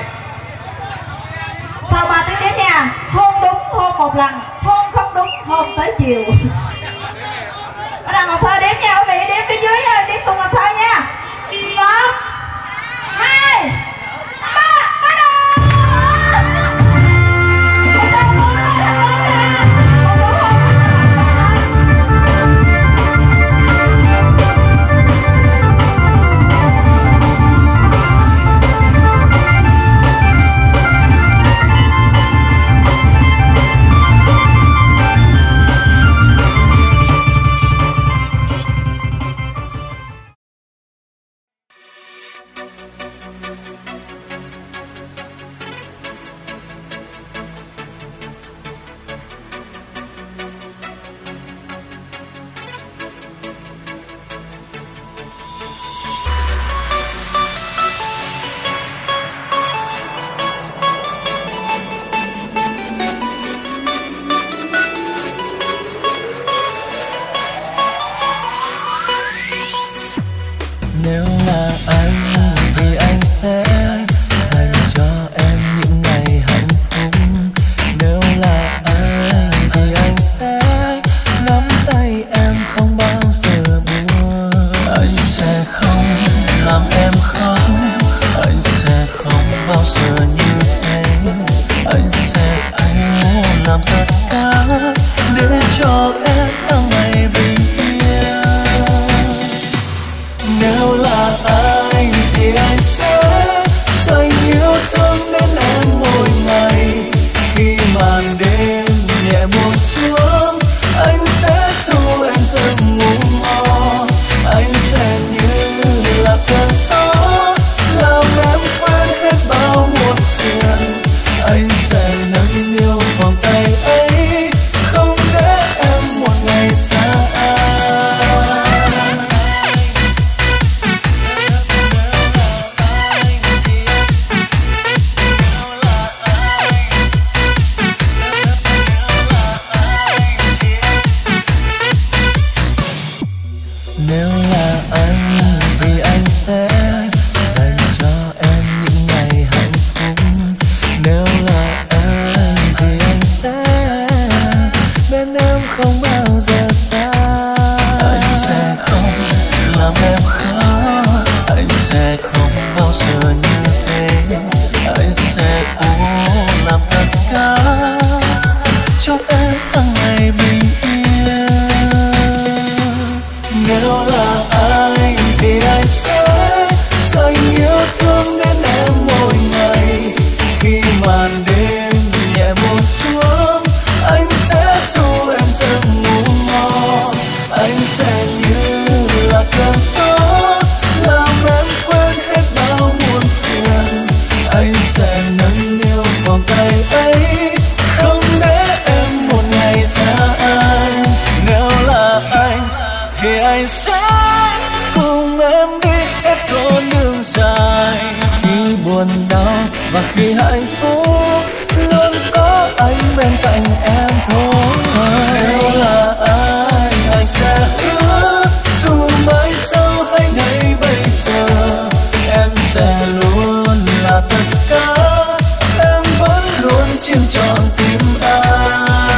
L: Sau ba tiếng đến nha, hôn đúng hôn một lần, hôn không đúng hôn tới chiều. Bắt đầu Ngọc Thơ đếm nha quý vị, đếm phía dưới nha, đếm cùng Ngọc Thơ nha. Một, hai, ba, bắt đầu.
J: Nếu là anh thì anh sẽ dành cho em những ngày hạnh phúc. Nếu là anh thì anh sẽ nắm tay em không bao giờ buông. Anh sẽ không làm em khóc, anh sẽ không bao giờ như thế. Anh sẽ anh làm tất cả để cho em tháng ngày bình yên. Nếu là anh thì anh sẽ dành yêu thương đến em mỗi ngày. Khi màn đêm nhẹ buông xuống, anh sẽ dù em dần ngủ mơ. Anh sẽ như là cơn gió làm em quên hết bao muộn phiền. Anh sẽ nâng niu vòng tay ấy, không để em một ngày
A: không bao giờ xa. Anh sẽ không làm em khóc, anh sẽ không bao giờ như thế. Anh sẽ cố làm tất cả cho em tháng ngày bình yên. Nếu là anh thì anh sẽ dành yêu thương đến em mỗi ngày. Khi màn đêm nhẹ buông xuống, anh sẽ dù em giấc ngủ ngon. Anh sẽ như là cơn gió làm em quên hết bao muộn phiền. Anh sẽ nâng niu vòng tay ấy, không để em một ngày xa anh. Nếu là anh thì anh sẽ cùng em đi hết con đường dài. Khi buồn đau và khi hạnh phúc, luôn có anh bên cạnh em thôi. Nếu là anh, anh sẽ hứa dù mai sau hay ngay bây giờ, em sẽ luôn là tất cả. Em vẫn luôn chiếm trọn tim anh.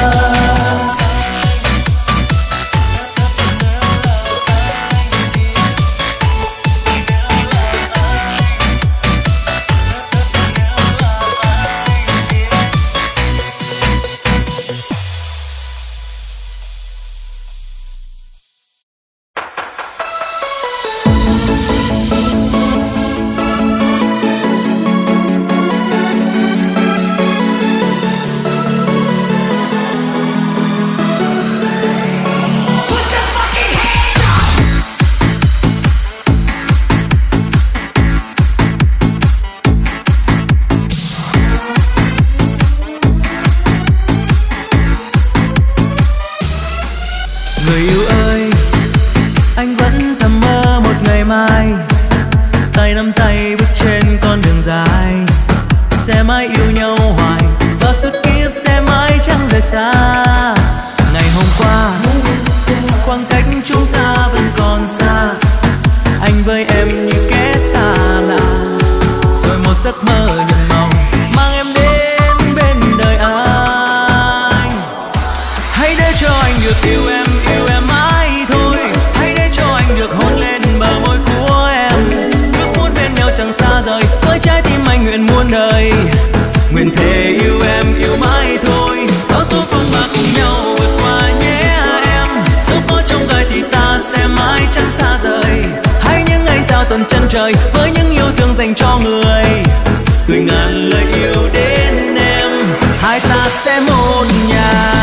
A: Giấc mơ nhầm màu mang em đến bên đời anh. Hãy để cho anh được yêu em, yêu em mãi thôi. Hãy để cho anh được hôn lên bờ môi của em. Ước muốn bên nhau chẳng xa rời, với trái tim anh nguyện muôn đời. Nguyện thề yêu em, yêu mãi thôi. Có tô phong ba cùng nhau vượt qua nhé em. Dẫu có trong gai thì ta sẽ mãi chẳng xa rời. Hãy những ngày sao tuần chân trời với những yêu thương dành cho người. Gửi ngàn lời yêu đến em, hai ta sẽ một nhà.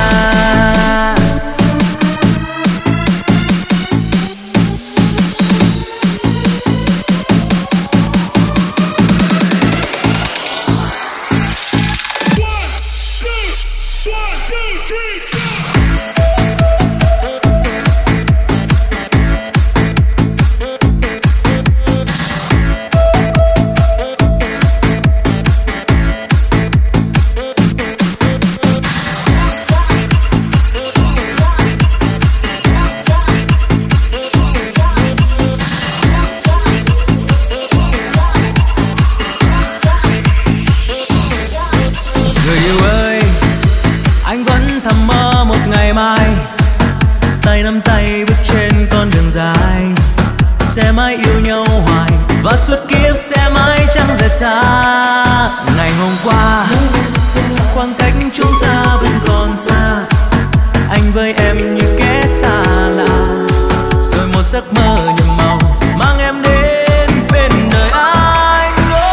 A: Suốt kiếp sẽ mãi chẳng rời xa. Ngày hôm qua khoảng cách chúng ta vẫn còn xa. Anh với em như kẻ xa lạ, rồi một giấc mơ nhầm màu mang em đến bên đời anh.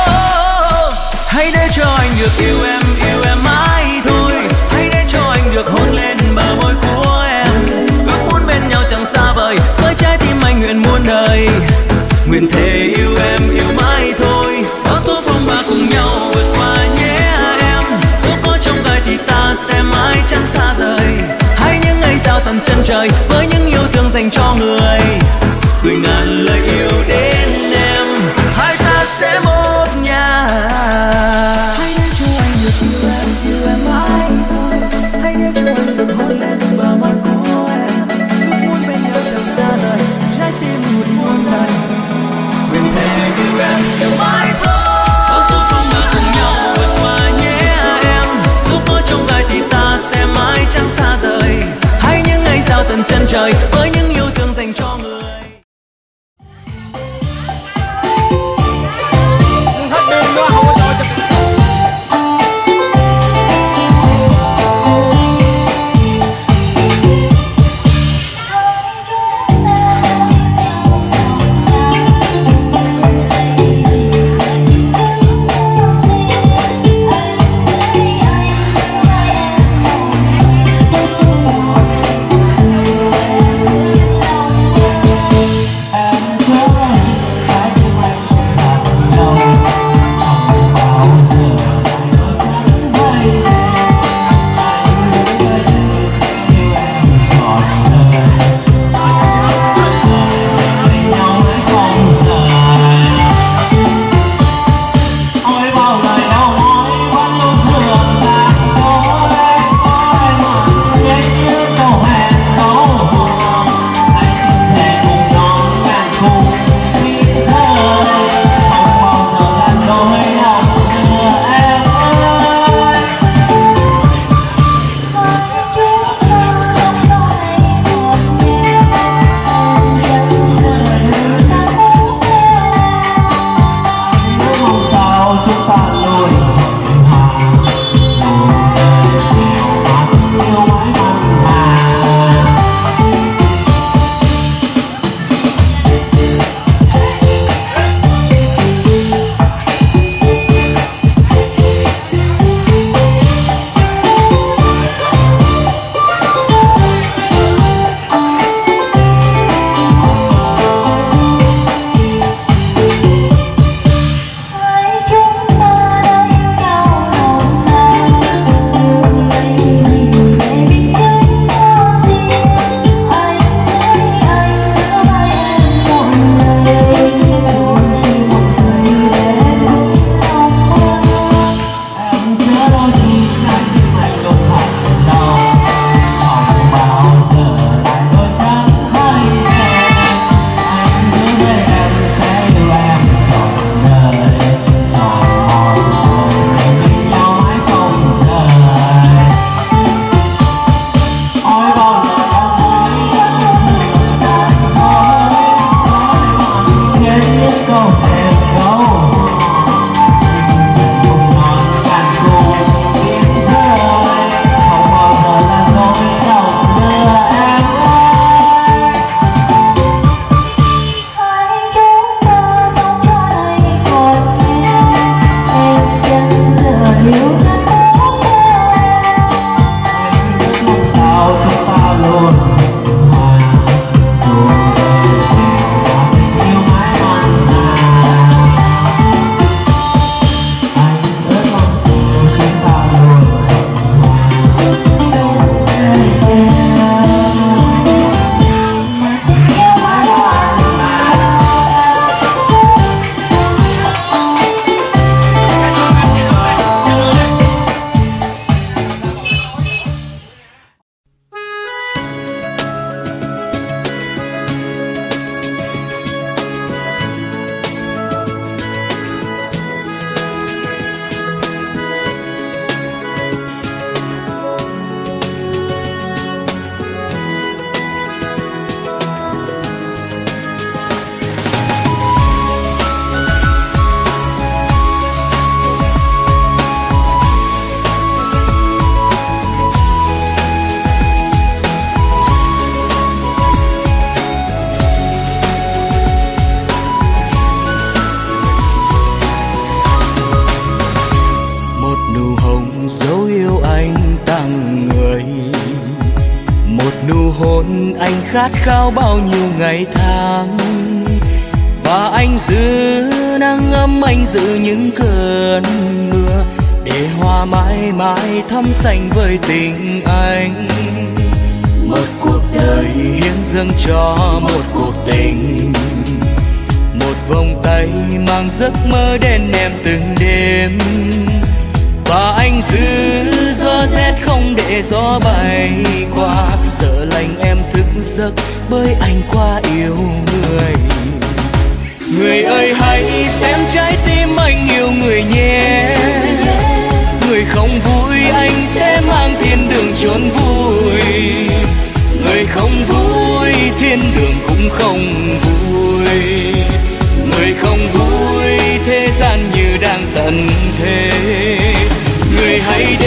A: Oh, hãy để cho anh được yêu em, yêu em mãi thôi. Hãy để cho anh được hôn lên bờ môi của em. Ước muốn bên nhau chẳng xa vời, với trái tim anh nguyện muôn đời. Nguyện thề yêu em, yêu mãi thôi. Có tố phong ba cùng nhau vượt qua nhé em. Dẫu có trong gai thì ta sẽ mãi chẳng xa rời. Hãy những ngày sao tận chân trời với những yêu thương dành cho người. Gửi ngàn lời yêu đến em, hai ta sẽ một nhà. Hãy để cho anh được yêu em, yêu em mãi thôi. Hãy để cho anh được hôn lên bờ môi của em. Ước muốn bên nhau chẳng xa rời, trái tim một muôn đời. Nguyện thề yêu em, yêu mãi thôi. Có tố phong ba cùng nhau vượt qua nhé em. Dẫu có trong gai thì ta sẽ mãi chẳng xa rời. Hãy những tận chân trời với những yêu thương dành cho người. Anh khát khao bao nhiêu ngày tháng, và anh giữ nắng ấm, anh giữ những cơn mưa, để hoa mãi mãi thắm xanh với tình anh. Một cuộc đời hiến dâng cho một cuộc tình, một vòng tay mang giấc mơ đến em từng đêm. Và anh giữ gió rét không để gió bay qua, sợ lạnh em thức giấc bởi anh quá yêu người. Người ơi hãy xem trái tim anh yêu người nhé, người không vui anh sẽ mang thiên đường chốn vui. Người người không vui thiên đường cũng không vui, người không vui thế gian như đang tận thế. Người hãy